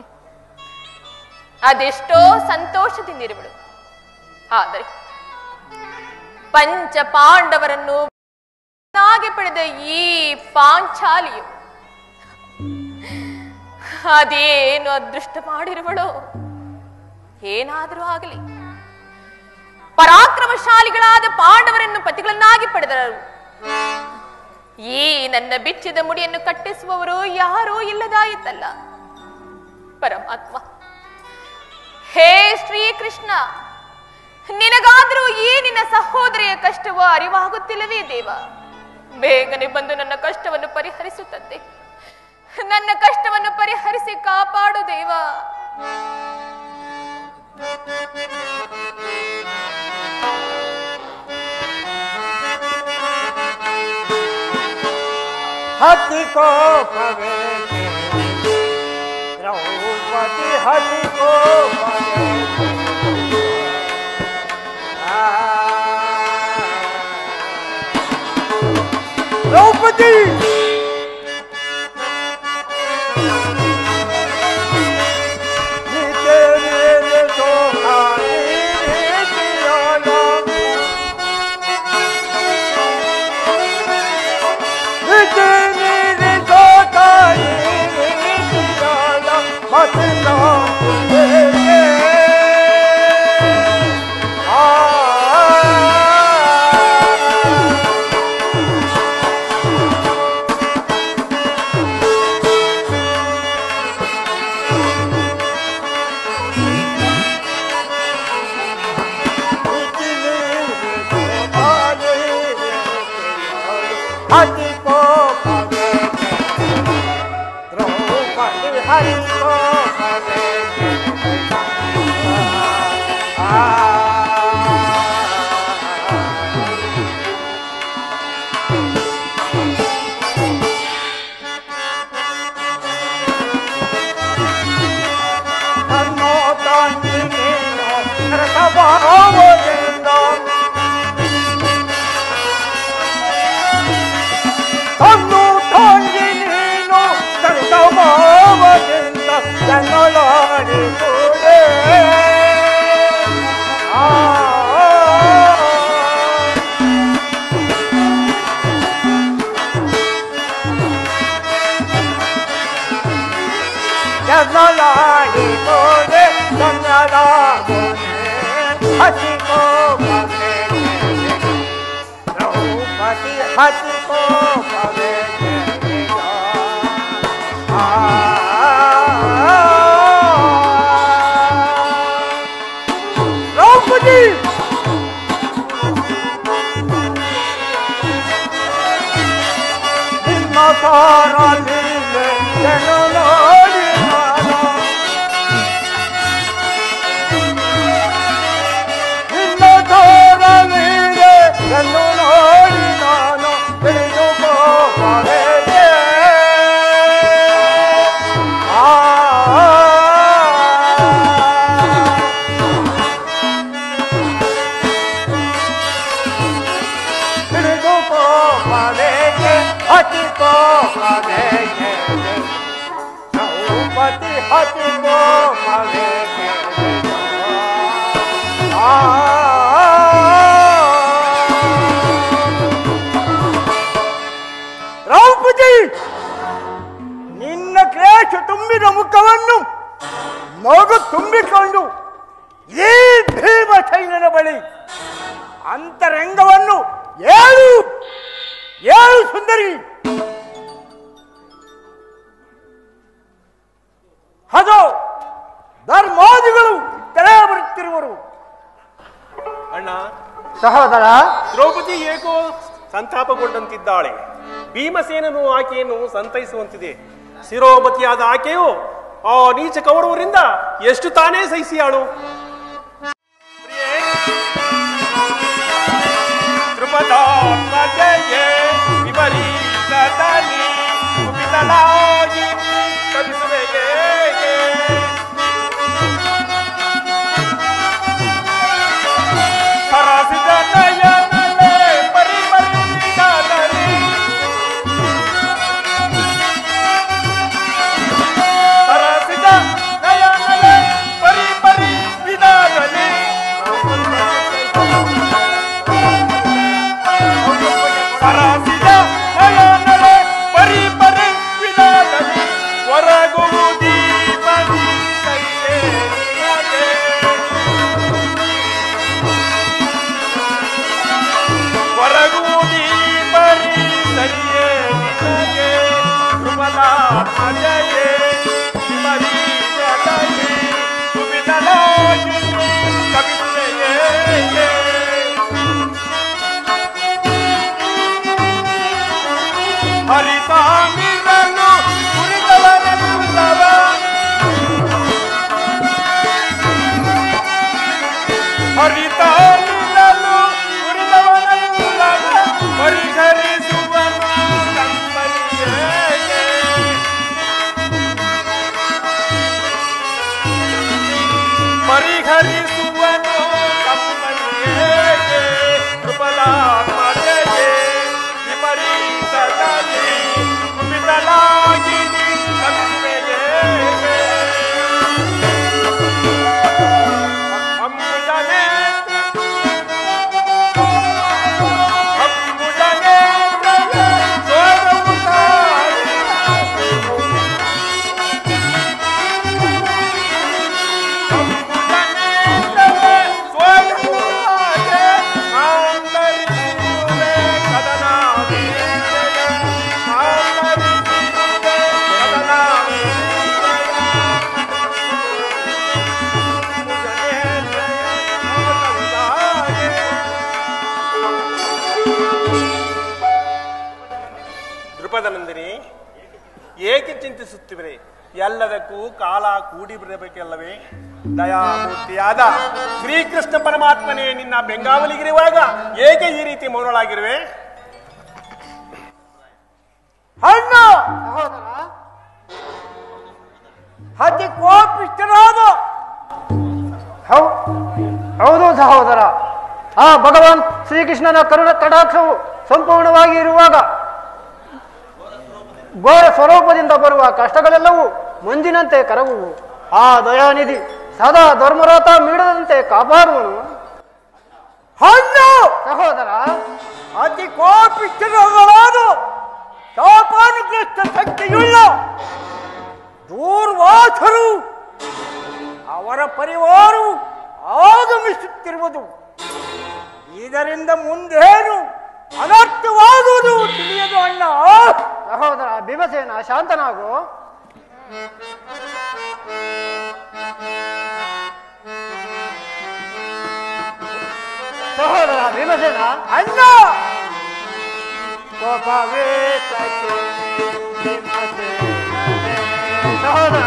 ಅದೆಷ್ಟೋ ಸಂತೋಷದಿಂದಿರುವಳು. ಆದರೆ ಪಂಚ ಪಾಂಡವರನ್ನು ಪಡೆದ ಈ ಪಾಂಚಾಲಿಯು ಅದೇನು ಅದೃಷ್ಟ ಮಾಡಿರುವಳೋ. ಏನಾದರೂ ಆಗಲಿ, ಪರಾಕ್ರಮಶಾಲಿಗಳಾದ ಪಾಂಡವರನ್ನು ಪತಿಗಳನ್ನಾಗಿ ಪಡೆದರು. ಈ ನನ್ನ ಬಿಚ್ಚಿದ ಮುಡಿಯನ್ನು ಕಟ್ಟಿಸುವವರು ಯಾರೂ ಇಲ್ಲದಾಯಿತಲ್ಲ. ಪರಮಾತ್ಮ, ಹೇ ಶ್ರೀಕೃಷ್ಣ, ನಿನಗಾದರೂ ಈ ನಿನ್ನ ಸಹೋದರಿಯ ಕಷ್ಟವೋ ಅರಿವಾಗುತ್ತಿಲ್ಲವೇ ದೇವ? ಬೇಗನೆ ಬಂದು ನನ್ನ ಕಷ್ಟವನ್ನು ಪರಿಹರಿಸುತ್ತದೆ. ನನ್ನ ಕಷ್ಟವನ್ನು ಪರಿಹರಿಸಿ ಕಾಪಾಡು ದೇವ. हति को पवे द्रौपदी हति को पवे द्रौपदी ನಿನ್ನ ಕ್ಲೇಶ ತುಂಬಿದ ಮುಖವನ್ನು ನಗು ತುಂಬಿಕೊಂಡು ಈ ಭೀಮಸೈನ್ಯನ ಬಳಿ ಅಂತರಂಗವನ್ನು ಏಳು ಏಳು ಸುಂದರಿ ಅದು ಧರ್ಮಾದಿಗಳು ತಲೆ ಬರುತ್ತಿರುವರು. ಅಣ್ಣ, ಸಹೋದರ, ದ್ರೌಪದಿ ಏಕೋ ಸಂತಾಪಗೊಂಡಂತಿದ್ದಾಳೆ. ಭೀಮಸೇನನು ಆಕೆಯನ್ನು ಸಂತೈಸುವಂತಿದೆ. ಶಿರೋಮತಿಯಾದ ಆಕೆಯು ಆ ನೀಚ ಕೌರವರಿಂದ ಎಷ್ಟು ತಾನೇ ಸಹಿಸಿಯಾಳು. ಹರಿತಾನಿರಲು ಉರಿದವನೆಲ್ಲ ಪರಿಹರಿಸುವನು ತಮ್ಮನಿಗೆ. ಪರಿಹರಿಸುವನು ತಮ್ಮನಿಗೆ ಕೃಪಲಾತ್ಮತೆಗೆ ವಿಪರೀತದಲ್ಲಿ ಕುಪಿತಲಾಗಿ ಕವಿಸುವೆಗೆ. ದ್ರುಪದನಂದಿನಿ, ಏಕೆ ಚಿಂತಿಸುತ್ತಿವೆ? ಎಲ್ಲದಕ್ಕೂ ಕಾಲ ಕೂಡಿ ಬರಬೇಕಲ್ಲವೇ? ದಯಾಮೂರ್ತಿಯಾದ ಶ್ರೀಕೃಷ್ಣ ಪರಮಾತ್ಮನೇ ನಿನ್ನ ಬೆಂಗಾವಲಿಗಿರುವಾಗ ಏಕೆ ಈ ರೀತಿ ಮೌನಳಾಗಿರುವೆ? ಅಣ್ಣ ಅತಿ ಕೋಪಿಷ್ಠನಾದ. ಹೌದು ಸಹೋದರ, ಆ ಭಗವಾನ್ ಶ್ರೀಕೃಷ್ಣನ ಕರುಣ ಕಟಾಕ್ಷವು ಸಂಪೂರ್ಣವಾಗಿ ಇರುವಾಗ ಘೋರ ಸ್ವರೂಪದಿಂದ ಬರುವ ಕಷ್ಟಗಳೆಲ್ಲವೂ ಮಂಜಿನಂತೆ ಕರಗುವು. ಆ ದಯಾನಿಧಿ ಸದಾ ಧರ್ಮರಾತ ಮೀಡದಂತೆ ಕಾಪಾಡುವನು. ಹಣ್ಣು ಸಹೋದರ, ಅತಿ ಕೋಪಿಷ್ಠರಾದ ಶಾಪಾನುಗ್ರಸ್ತ ಶಕ್ತಿಯುಳ್ಳ ದೂರ್ವಾಸರು ಅವರ ಪರಿವಾರವು ಆಗಮಿಸುತ್ತಿರುವುದು. ಇದರಿಂದ ಮುಂದೇನು ಅನರ್ಥವಾಗುವುದು ತಿಳಿಯದು ಅಣ್ಣ. ಸಹೋದರ ಭೀಮಸೇನ, ಶಾಂತನಾಗು. ಸಹೋದರ ಭೀಮಸೇನ, ಅಣ್ಣ ಕೋಪವೇ ಸಹೋದರ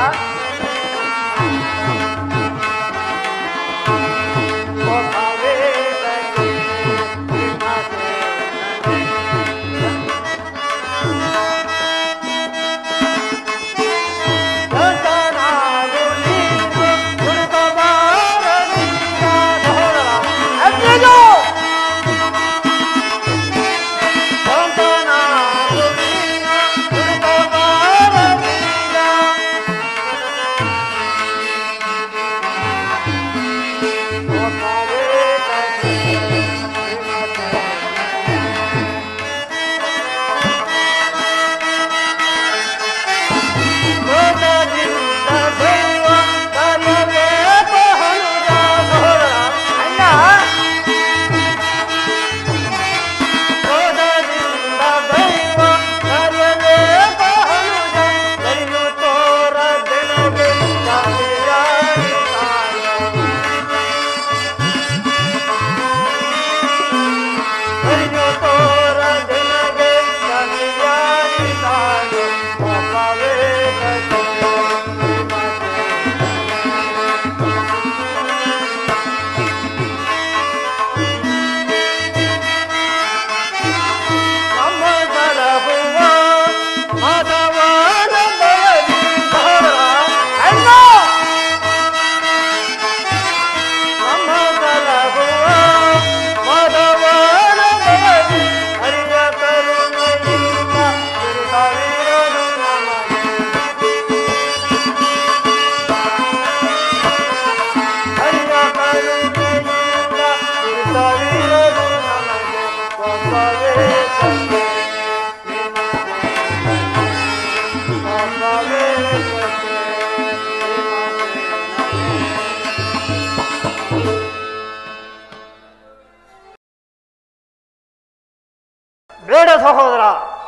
ಬೇಡ ಸಹೋದರ,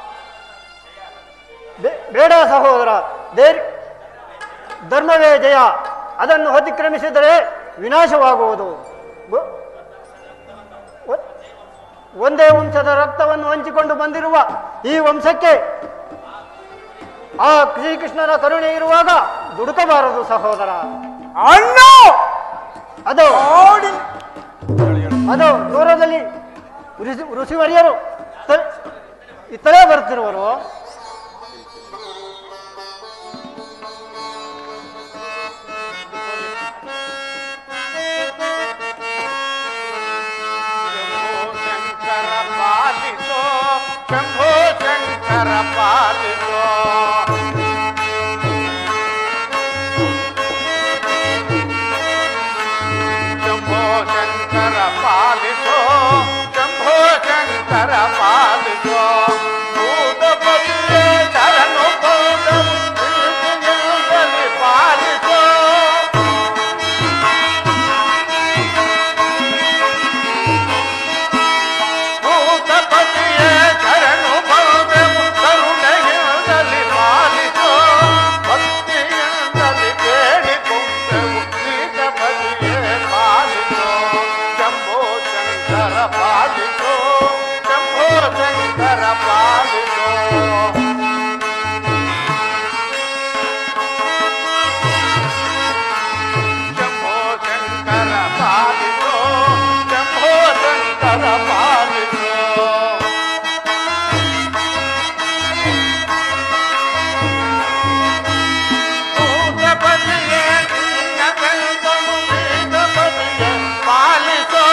ಬೇಡ ಸಹೋದರ. ಧರ್ಮವೇ ಜಯ. ಅದನ್ನು ಅತಿಕ್ರಮಿಸಿದರೆ ವಿನಾಶವಾಗುವುದು. ಒಂದೇ ವಂಶದ ರಕ್ತವನ್ನು ಹಂಚಿಕೊಂಡು ಬಂದಿರುವ ಈ ವಂಶಕ್ಕೆ ಆ ಶ್ರೀಕೃಷ್ಣನ ಕರುಣೆ ಇರುವಾಗ ದುಡುಕಬಾರದು ಸಹೋದರ. ಅಣ್ಣ ಅದು ಅದು ದೂರದಲ್ಲಿ ಋಷಿವರ್ಯರು ಇತ್ತಲೇ ಬರ್ತಿರುವರು. ಶಂಭೋ ಶಂಕರ ಪಾಲಿಸೋ ಶಂಭೋ ಶಂಕರ ಪಾಲಿಸೋ ಶಂಭೋ ಶಂಕರ ಪಾಲಿಸೋ ಭೂತಪತಿಯೇ ಶರಣು ಪಾಲಿಸೋ ಭೂತಪತಿಯೇ ಶರಣು ಕರುಣೆಯಿಂದಲಿ ಪಾಲಿಸೋ ಭಕ್ತಿಯಿಂದಲಿ ಬೇಡಿಕೊಂಡೆವು ನೀತಪತಿಯೇ ಪಾಲಿಸೋ ಶಂಭೋ ಶಂಕರ ಪಾಲಿಸೋ ಶಂಭೋ ಶಂಕರ ಪಾಲಿಸೋ ಶಂಭೋ ಶಂಕರ ಪಾಲಿಸೋ ಶಂಭೋ ಶಂಕರ ಪಾಲಿಸೋ ಭೂತಪತಿಯೇ ನಿನ್ನ ಬೆಂದನು ಭೂತಪತಿಯೇ ಪಾಲಿಸೋ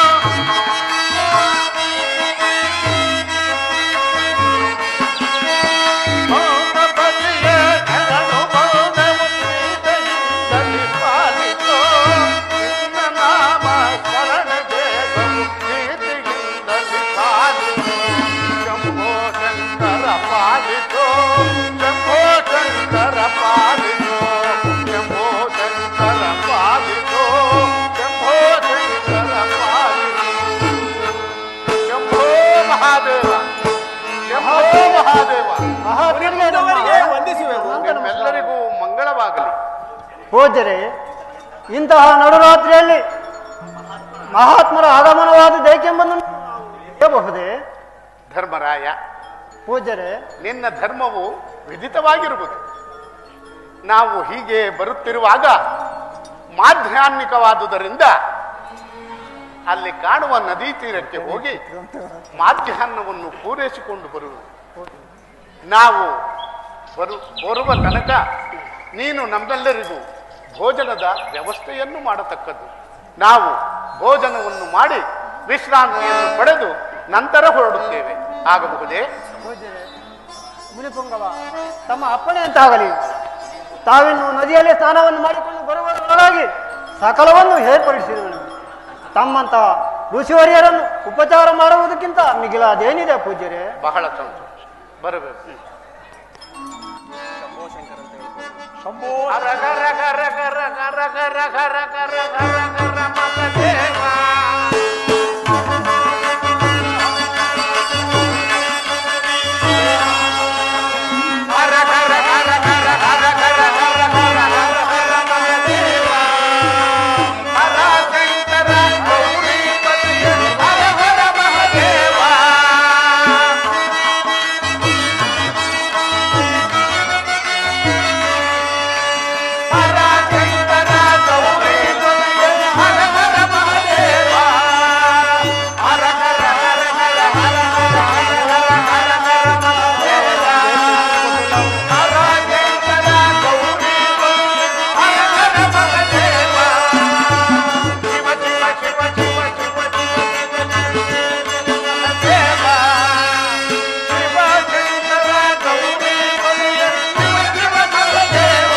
ಭೂತಪತಿಯೇ ಶರಣು ಬಂದೆವು ಪ್ರೀತಿಯಿಂದಲಿ ಪಾಲಿಸೋ ನಿನ್ನ ನಾಮ ಶರಣ ದೇವವು ಪ್ರೀತಿಯಿಂದಲಿ ಪಾಲಿಸೋ ಶಂಭೋ ಶಂಕರ ಪಾಲಿಸೋ ಶಂಭೋ ಶಂಕರ ಪಾಲಿಸೋ ಶಂಭೋ ಶಂಕರ ಪಾಲಿಸೋ ಶಂಭೋ ಶಂಕರ ಪಾಲಿಸೋ ಶಂಭೋ ಮಹಾದೇವ ಶಂಭೋ ಮಹಾದೇವ ಮುನಿವೃಂದವರಿಗೆ ವಂದಿಸುವೆವು. ನಿಮ್ಮೆಲ್ಲರಿಗೂ ಮಂಗಳವಾಗಲಿ. ಪೂಜ್ಯರೇ, ಇಂತಹ ನಡುರಾತ್ರಿಯಲ್ಲಿ ಮಹಾತ್ಮರ ಆಗಮನವಾದದ್ದೇಕೆಂಬುದನ್ನು ಹೇಳಬಹುದೇ? ಧರ್ಮರಾಯ, ಪೂಜ್ಯರೇ, ನಿನ್ನ ಧರ್ಮವು ವಿದಿತವಾಗಿರುವುದು. ನಾವು ಹೀಗೆ ಬರುತ್ತಿರುವಾಗ ಮಾಧ್ಯಾಹ್ನಿಕವಾದುದರಿಂದ ಅಲ್ಲಿ ಕಾಣುವ ನದಿ ತೀರಕ್ಕೆ ಹೋಗಿ ಮಾಧ್ಯಾಹ್ನವನ್ನು ಪೂರೈಸಿಕೊಂಡು ಬರುವುದು. ನಾವು ಬರುವ ತನಕ ನೀನು ನಮ್ಮೆಲ್ಲರಿಗೂ ಭೋಜನದ ವ್ಯವಸ್ಥೆಯನ್ನು ಮಾಡತಕ್ಕದ್ದು. ನಾವು ಭೋಜನವನ್ನು ಮಾಡಿ ವಿಶ್ರಾಂತಿಯನ್ನು ಪಡೆದು ನಂತರ ಹೊರಡುತ್ತೇವೆ. ಆಗಬಹುದೇ? ಪೂಜ್ಯರೇ, ಮುನಿಪುಂಗವ ತಮ್ಮ ಅಪ್ಪಣೆ ಅಂತಾಗಲಿ. ತಾವಿನ್ನು ನದಿಯಲ್ಲಿ ಸ್ನಾನವನ್ನು ಮಾಡಿಕೊಂಡು ಬರುವುದರೊಳಗಾಗಿ ಸಕಲವನ್ನು ಏರ್ಪಡಿಸಿರುವನು. ತಮ್ಮಂತ ಋಷಿವರ್ಯರನ್ನು ಉಪಚಾರ ಮಾಡುವುದಕ್ಕಿಂತ ಮಿಗಿಲಾದೇನಿದೆ ಪೂಜ್ಯರೇ? ಬಹಳ ಸಂತೋಷ. ಬರಬೇಕು. ಶಂಭೋ ರಗ ರಗ ರಗ ರಗ ರಗ ರಗ ರಗ ರಗ ರಗ ರಮಕ ದೇವ. ರಗ ರಗ ರಗ ರಗ ರಗ ರಗ ರಗ ರಗ ರಮಕ ದೇವ. ಹರ ಶಂಕರ ಗೌರೀಪತಿಯ ಹರ ಹರ ಮಹದೇವ. ಹರ ಶಂಕರ ಗೌರೀಪತಿಯ ಹರ ಹರ ಮಹದೇವ. ಹರ ಹರ ಹರ ಹರ ಹರ ಹರ ಹರ ಹರ ಹರ ಮಹದೇವ. ಹರ ಶಂಕರ ಗೌರೀಪತಿಯ ಹರ ಹರ ಮಹದೇವ. ಶಿವ ಶಿವ ಶಿವ ಶಿವ ಶಿವ ದೇವ. ಶಿವ ಶಂಕರ ಗೌರೀಪತಿಯ ಶಿವ ಶಿವ ಮಹದೇವ.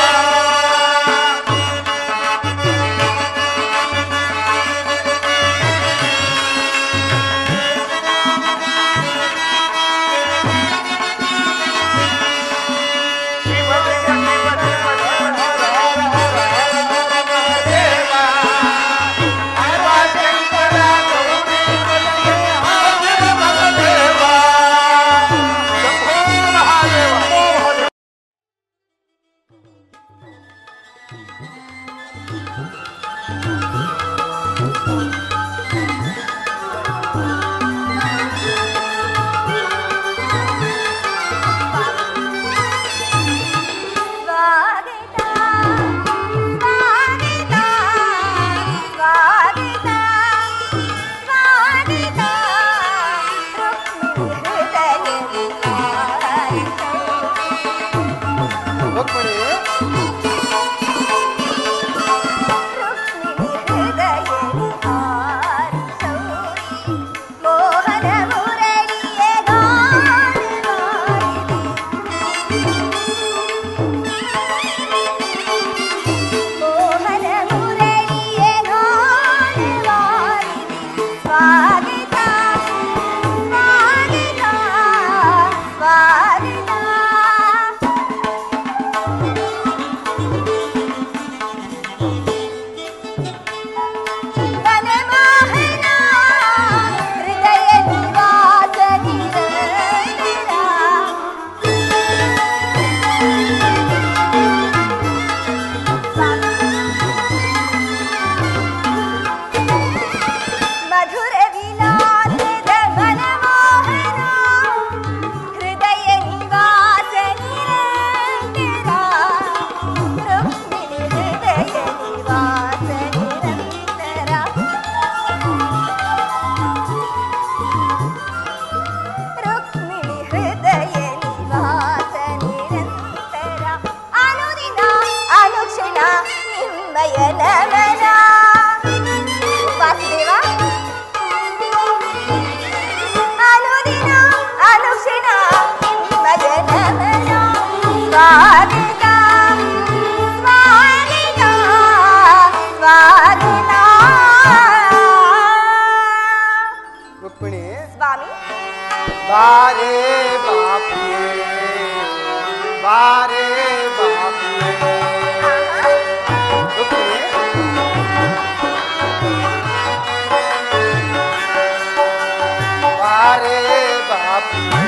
ಶಿವ ಶಿವ ಶಿವ ಶಿವ ಹರ ಹರ ಹರ ಹರ ಹರ ಮಹದೇವ. ಹರ ಶಂಕರ ಗೌರೀಪತಿಯ ಹರ ಹರ ಮಹದೇವ. ಶಂಭೋ ಮಹಾದೇವ. ಸ್ವಾಗತ ಸ್ವಾಗತ ಸ್ವಾಗತ ಬಾರೆ ಬಾಪಿಯೇ ಬಾರೆ ಬಾಪಿಯೇ ಬಾರೆ ಬಾಪಿಯೇ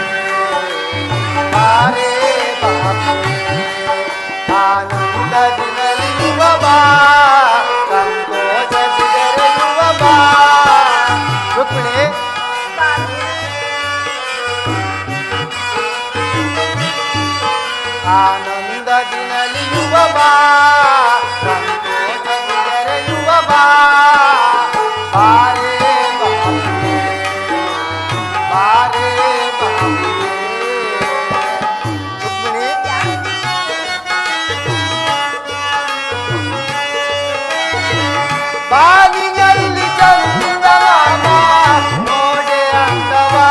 ಬಾರೆ ಬಾಪಿಯೇ ಆನಂದದಿ ನಲಿಯುವ ಬಾ ಸಂತೋಷದಿ ಬೆರೆಯುವ ಬಾ ರುಕ್ಮಿಣಿ ಆನಂದದಿ ನಲಿಯುವ ಬಾ ಸಂತೋಷದಿ ಬೆರೆಯುವ ಬಾ ಬಾರೆ ಬಾಪಿಯೇ ಬಾರೆ ಬಾಪಿಯೇ ರುಕ್ಮಿಣಿ ಬಾಗಿನಲ್ಲಿ ಚಂದಮಾಮ ನೋಡೆ ಅಂದವಾ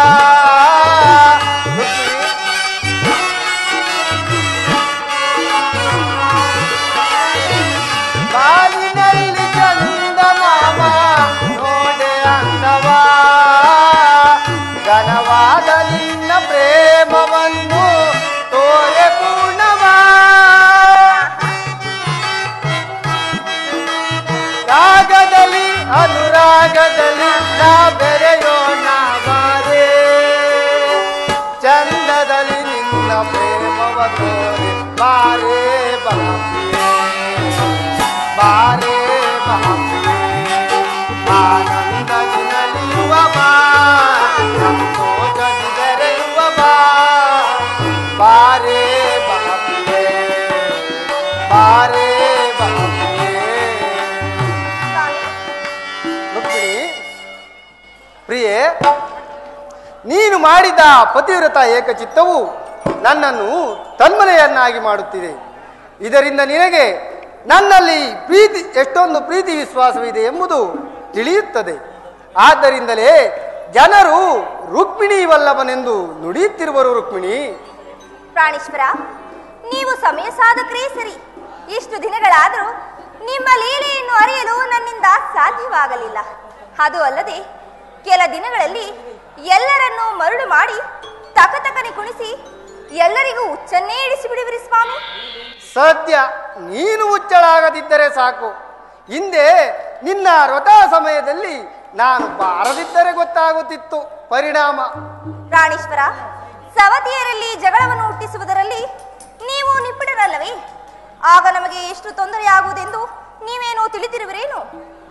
ಬಾಗಿನಲ್ಲಿ ಚಂದಮಾಮ ನೋಡೆ ಅಂದವಾ ಘನವಾದ ನಿನ್ನ ಪ್ರೇಮವನ್ನು ತೋರೆ ಪೂರ್ಣವಾ ರಾಗದಲ್ಲಿ ಅನುರಾಗದಲ್ಲಿ ನಾ ಬೆರೆಯೋಣ ಬಾರೆ ಚಂದದಲ್ಲಿ ನಿನ್ನ ಪ್ರೇಮವ ತೋರೆ ಬಾರೆ ಬಾಪಿಯೇ ಬಾರೆ ಬಾಪಿಯೇ ಆನಂದದಿ ನಲಿಯುವ ಬಾ ಸಂತೋಷದಿ ಬೆರೆಯುವ ಬಾ ಬಾರೆ ಬಾಪಿಯೇ ಬಾರೆ ಬಾಪಿಯೇ ರುಕ್ಮಿಣಿ ಪ್ರಿಯೆ ನೀನು ಮಾಡಿದ ಪತಿವ್ರತ ಏಕಚಿತ್ತವು ನನ್ನನ್ನು ತನ್ಮನೆಯನ್ನಾಗಿ ಮಾಡುತ್ತಿದೆ. ಇದರಿಂದ ನಿನಗೆ ನನ್ನಲ್ಲಿ ಎಷ್ಟೊಂದು ಪ್ರೀತಿ ವಿಶ್ವಾಸವಿದೆ ಎಂಬುದು ತಿಳಿಯುತ್ತದೆ. ಆದ್ದರಿಂದಲೇ ಜನರು ರುಕ್ಮಿಣಿ ವಲ್ಲಭನೆಂದು ನುಡಿಯುತ್ತಿರುವರು. ರುಕ್ಮಿಣಿ ಪ್ರಾಣೇಶ್ವರ, ನೀವು ಸಮಯ ಸಾಧಕರೇ ಸರಿ. ಇಷ್ಟು ದಿನಗಳಾದರೂ ನಿಮ್ಮ ಲೀಲೆಯನ್ನು ಅರಿಯಲು ನನ್ನಿಂದ ಸಾಧ್ಯವಾಗಲಿಲ್ಲ. ಅದು ಅಲ್ಲದೆ ಕೆಲ ದಿನಗಳಲ್ಲಿ ಎಲ್ಲರನ್ನೂ ಮರುಳು ಮಾಡಿ ತಕತಕನೆ ಕುಣಿಸಿ ಎಲ್ಲರಿಗೂ ಹುಚ್ಚನ್ನೇ ಇಡಿಸಿಬಿಡುವಿರಿ ಸ್ವಾಮಿ. ಸದ್ಯ ನೀನು ಹುಚ್ಚಳಾಗದಿದ್ದರೆ ಸಾಕು. ಹಿಂದೆ ನಿನ್ನ ವ್ರತ ಸಮಯದಲ್ಲಿ ನಾನು ಬಾರದಿದ್ದರೆ ಗೊತ್ತಾಗುತ್ತಿತ್ತು ಪರಿಣಾಮ. ಪ್ರಾಣೇಶ್ವರ, ಸವತಿಯರಲ್ಲಿ ಜಗಳವನ್ನು ಹುಟ್ಟಿಸುವುದರಲ್ಲಿ ನೀವು ನಿಪುಣರಲ್ಲವೇ? ಆಗ ನಮಗೆ ಎಷ್ಟು ತೊಂದರೆಯಾಗುವುದೆಂದು ನೀವೇನೋ ತಿಳಿದಿರುವಿರೇನು?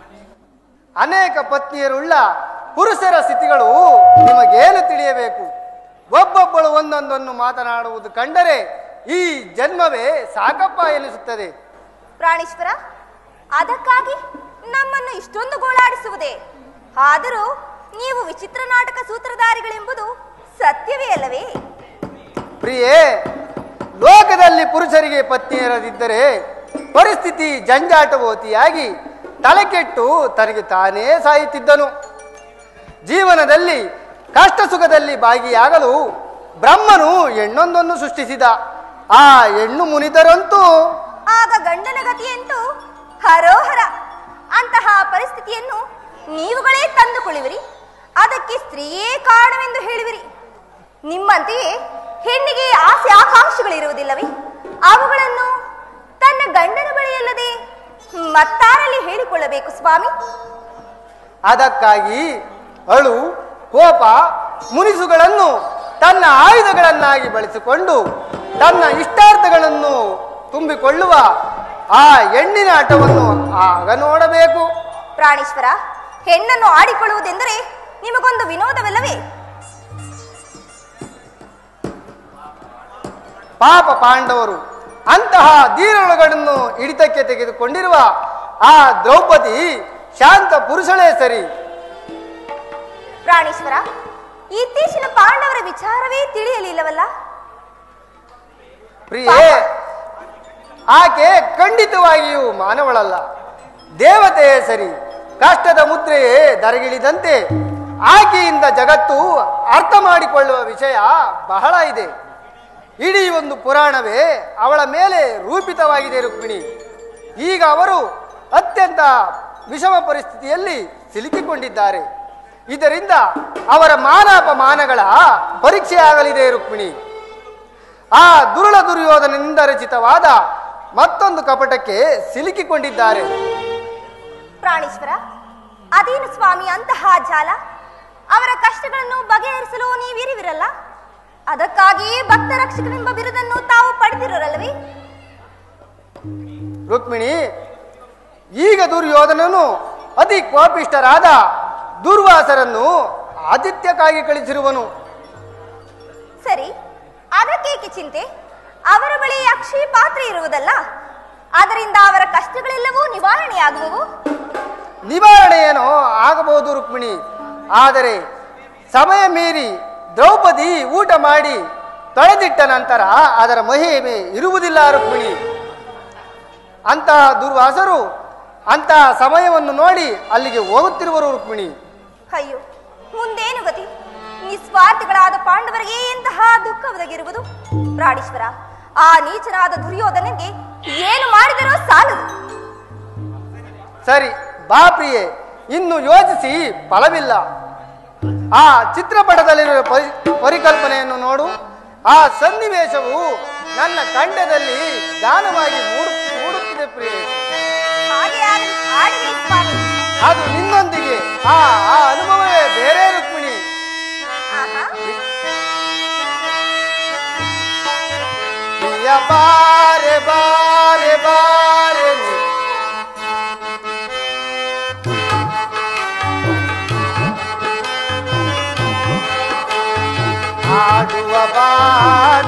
ಅನೇಕ ಪತ್ನಿಯರುಳ್ಳ ಪುರುಷರ ಸ್ಥಿತಿಗಳು ನಿಮಗೇನು ತಿಳಿಯಬೇಕು? ಒಬ್ಬೊಬ್ಬಳು ಒಂದೊಂದನ್ನು ಮಾತನಾಡುವುದು ಕಂಡರೆ ಈ ಜನ್ಮವೇ ಸಾಕಪ್ಪ ಎನಿಸುತ್ತದೆ. ಪ್ರಾಣೇಶ್ವರ, ಅದಕ್ಕಾಗಿ ನಮ್ಮನ್ನು ಇಷ್ಟೊಂದು ಗೋಳಾಡಿಸುವುದೇ? ಆದರೂ ನೀವು ವಿಚಿತ್ರ ನಾಟಕ ಸೂತ್ರಧಾರಿಗಳೆಂಬುದು ಸತ್ಯವೇ ಅಲ್ಲವೇ? ಪ್ರಿಯೇ, ಲೋಕದಲ್ಲಿ ಪುರುಷರಿಗೆ ಪತ್ನಿಯರದಿದ್ದರೆ ಪರಿಸ್ಥಿತಿ ಜಂಜಾಟವೋತಿಯಾಗಿ ತಲೆಕೆಟ್ಟು ತನಗೆ ತಾನೇ ಸಾಯುತ್ತಿದ್ದನು. ಜೀವನದಲ್ಲಿ ಕಷ್ಟ ಸುಖದಲ್ಲಿ ಭಾಗಿಯಾಗಲು ಬ್ರಹ್ಮನು ಹೆಣ್ಣೊಂದನ್ನು ಸೃಷ್ಟಿಸಿದ. ಆ ಹೆಣ್ಣು ಮುನಿದರಂತೂ ಆಗ ಗಂಡನ ಗತಿಯಂತೂ ಹರೋಹರ. ಅಂತಹ ಪರಿಸ್ಥಿತಿಯನ್ನು ನೀವುಗಳೇ ತಂದುಕೊಳ್ಳುವಿರಿ, ಅದಕ್ಕೆ ಸ್ತ್ರೀಯೇ ಕಾರಣವೆಂದು ಹೇಳುವಿರಿ. ನಿಮ್ಮಂತೆಯೇ ಹೆಣ್ಣಿಗೆ ಆಸೆ ಆಕಾಂಕ್ಷೆಗಳಿರುವುದಿಲ್ಲವೇ? ಅವುಗಳನ್ನು ತನ್ನ ಗಂಡನ ಬಳಿಯಲ್ಲದೆ ಮತ್ತಾರಲ್ಲಿ ಹೇಳಿಕೊಳ್ಳಬೇಕು ಸ್ವಾಮಿ. ಅದಕ್ಕಾಗಿ ಅಳು, ಕೋಪ, ಮುನಿಸುಗಳನ್ನು ತನ್ನ ಆಯುಧಗಳನ್ನಾಗಿ ಬಳಸಿಕೊಂಡು ತನ್ನ ಇಷ್ಟಾರ್ಥಗಳನ್ನು ತುಂಬಿಕೊಳ್ಳುವ ಆ ಹೆಣ್ಣಿನ ಆಟವನ್ನು ಆಗ ನೋಡಬೇಕು. ಪ್ರಾಣೇಶ್ವರ, ಹೆಣ್ಣನ್ನು ಆಡಿಕೊಳ್ಳುವುದೆಂದರೆ ನಿಮಗೊಂದು ವಿನೋದವಲ್ಲವೇ? ಪಾಪ ಪಾಂಡವರು ಅಂತಹ ಧೀರಳುಗಳನ್ನು ಹಿಡಿತಕ್ಕೆ ತೆಗೆದುಕೊಂಡಿರುವ ಆ ದ್ರೌಪದಿ ಶಾಂತ ಪುರುಷಳೇ ಸರಿ. ಪ್ರಾಣೇಶ್ವರ, ಇತ್ತೀಚಿನ ಪಾಂಡವರ ವಿಚಾರವೇ ತಿಳಿಯಲಿಲ್ಲವಲ್ಲ? ಪ್ರಿಯೇ, ಆಕೆ ಖಂಡಿತವಾಗಿಯೂ ಮಾನವಳಲ್ಲ, ದೇವತೆಯೇ ಸರಿ. ಕಷ್ಟದ ಮುದ್ರೆಯೇ ದರಗಿಳಿದಂತೆ ಆಕೆಯಿಂದ ಜಗತ್ತು ಅರ್ಥ ಮಾಡಿಕೊಳ್ಳುವ ವಿಷಯ ಬಹಳ ಇದೆ. ಇಡೀ ಒಂದು ಪುರಾಣವೇ ಅವಳ ಮೇಲೆ ರೂಪಿತವಾಗಿದೆ. ರುಕ್ಮಿಣಿ, ಈಗ ಅವರು ಅತ್ಯಂತ ವಿಷಮ ಪರಿಸ್ಥಿತಿಯಲ್ಲಿ ಸಿಲುಕಿಕೊಂಡಿದ್ದಾರೆ. ಇದರಿಂದ ಅವರ ಮಾನಾಪಮಾನಗಳ ಪರೀಕ್ಷೆ ಆಗಲಿದೆ ರುಕ್ಮಿಣಿ. ಆ ದುರುಳ ದುರ್ಯೋಧನನಿಂದ ರಚಿತವಾದ ಮತ್ತೊಂದು ಕಪಟಕ್ಕೆ ಸಿಲುಕಿಕೊಂಡಿದ್ದಾರೆ. ಪ್ರಾಣೇಶ್ವರ, ಅದೇನು ಸ್ವಾಮಿ ಅಂತಹ ಜಾಲ? ಅವರ ಕಷ್ಟಗಳನ್ನು ಬಗೆಹರಿಸಲು ನೀವಿರುವಿರಲ್ಲ, ಅದಕ್ಕಾಗಿಯೇ ಭಕ್ತ ರಕ್ಷಕನೆಂಬ ಬಿರುದನ್ನು ತಾವು ಪಡೆದಿರೋರಲ್ಲವೇ? ರುಕ್ಮಿಣಿ, ಈಗ ದುರ್ಯೋಧನನು ಅತಿ ಕೋಪಿಷ್ಠರಾದ ದುರ್ವಾಸರನ್ನು ಆತಿಥ್ಯಕ್ಕಾಗಿ ಕಳಿಸಿರುವನು. ಸರಿ, ಅದಕ್ಕೇಕೆ ಚಿಂತೆ? ಅವರ ಬಳಿ ಅಕ್ಷಯ ಪಾತ್ರೆ ಇರುವುದಲ್ಲ, ಅದರಿಂದ ಅವರ ಕಷ್ಟಗಳೆಲ್ಲವೂ ನಿವಾರಣೆಯಾಗುವವು. ನಿವಾರಣೆ ಏನೋ ಆಗಬಹುದು ರುಕ್ಮಿಣಿ, ಆದರೆ ಸಮಯ ಮೀರಿ ದ್ರೌಪದಿ ಊಟ ಮಾಡಿ ತೊಳೆದಿಟ್ಟ ನಂತರ ಅದರ ಮಹಿಮೆ ಇರುವುದಿಲ್ಲ ರುಕ್ಮಿಣಿ. ಅಂತಹ ದುರ್ವಾಸರು ಅಂತಹ ಸಮಯವನ್ನು ನೋಡಿ ಅಲ್ಲಿಗೆ ಹೋಗುತ್ತಿರುವರು ರುಕ್ಮಿಣಿ. ಅಯ್ಯೋ, ಮುಂದೇನು ಗತಿ? ನಿಸ್ವಾರ್ಥಿಗಳಾದ ಪಾಂಡವರಿಗೆ ಎಂತಹ ದುಃಖ ಒದಗಿರುವುದು. ಪ್ರಾಣೇಶ್ವರ, ಆ ನೀಚನಾದ ದುರ್ಯೋಧನನಿಗೆ ಏನು ಮಾಡಿದರೋ ಸಾಲದು. ಸರಿ ಬಾ ಪ್ರಿಯೆ, ಇನ್ನು ಯೋಚಿಸಿ ಫಲವಿಲ್ಲ. ಆ ಚಿತ್ರಪಟದಲ್ಲಿರುವ ಪರಿಕಲ್ಪನೆಯನ್ನು ನೋಡು. ಆ ಸನ್ನಿವೇಶವು ನನ್ನ ಕಂಠದಲ್ಲಿ ಗಾನವಾಗಿ ಮೂಡುತ್ತಿದೆ ಪ್ರಿಯೆ. ಹಾಗೆ ಆಡಲಿ ಸ್ವಾಮಿ. ಅದು ನಿನ್ನೊಂದಿಗೆ ಆ ಅನುಭವವೇ ಬೇರೆ ರುಕ್ಮಿಣಿ. ಆಹಾ, ಬಾರೆ ಬಾರೆ ಬಾರೆ ಆಡುವ ಬಾರೆ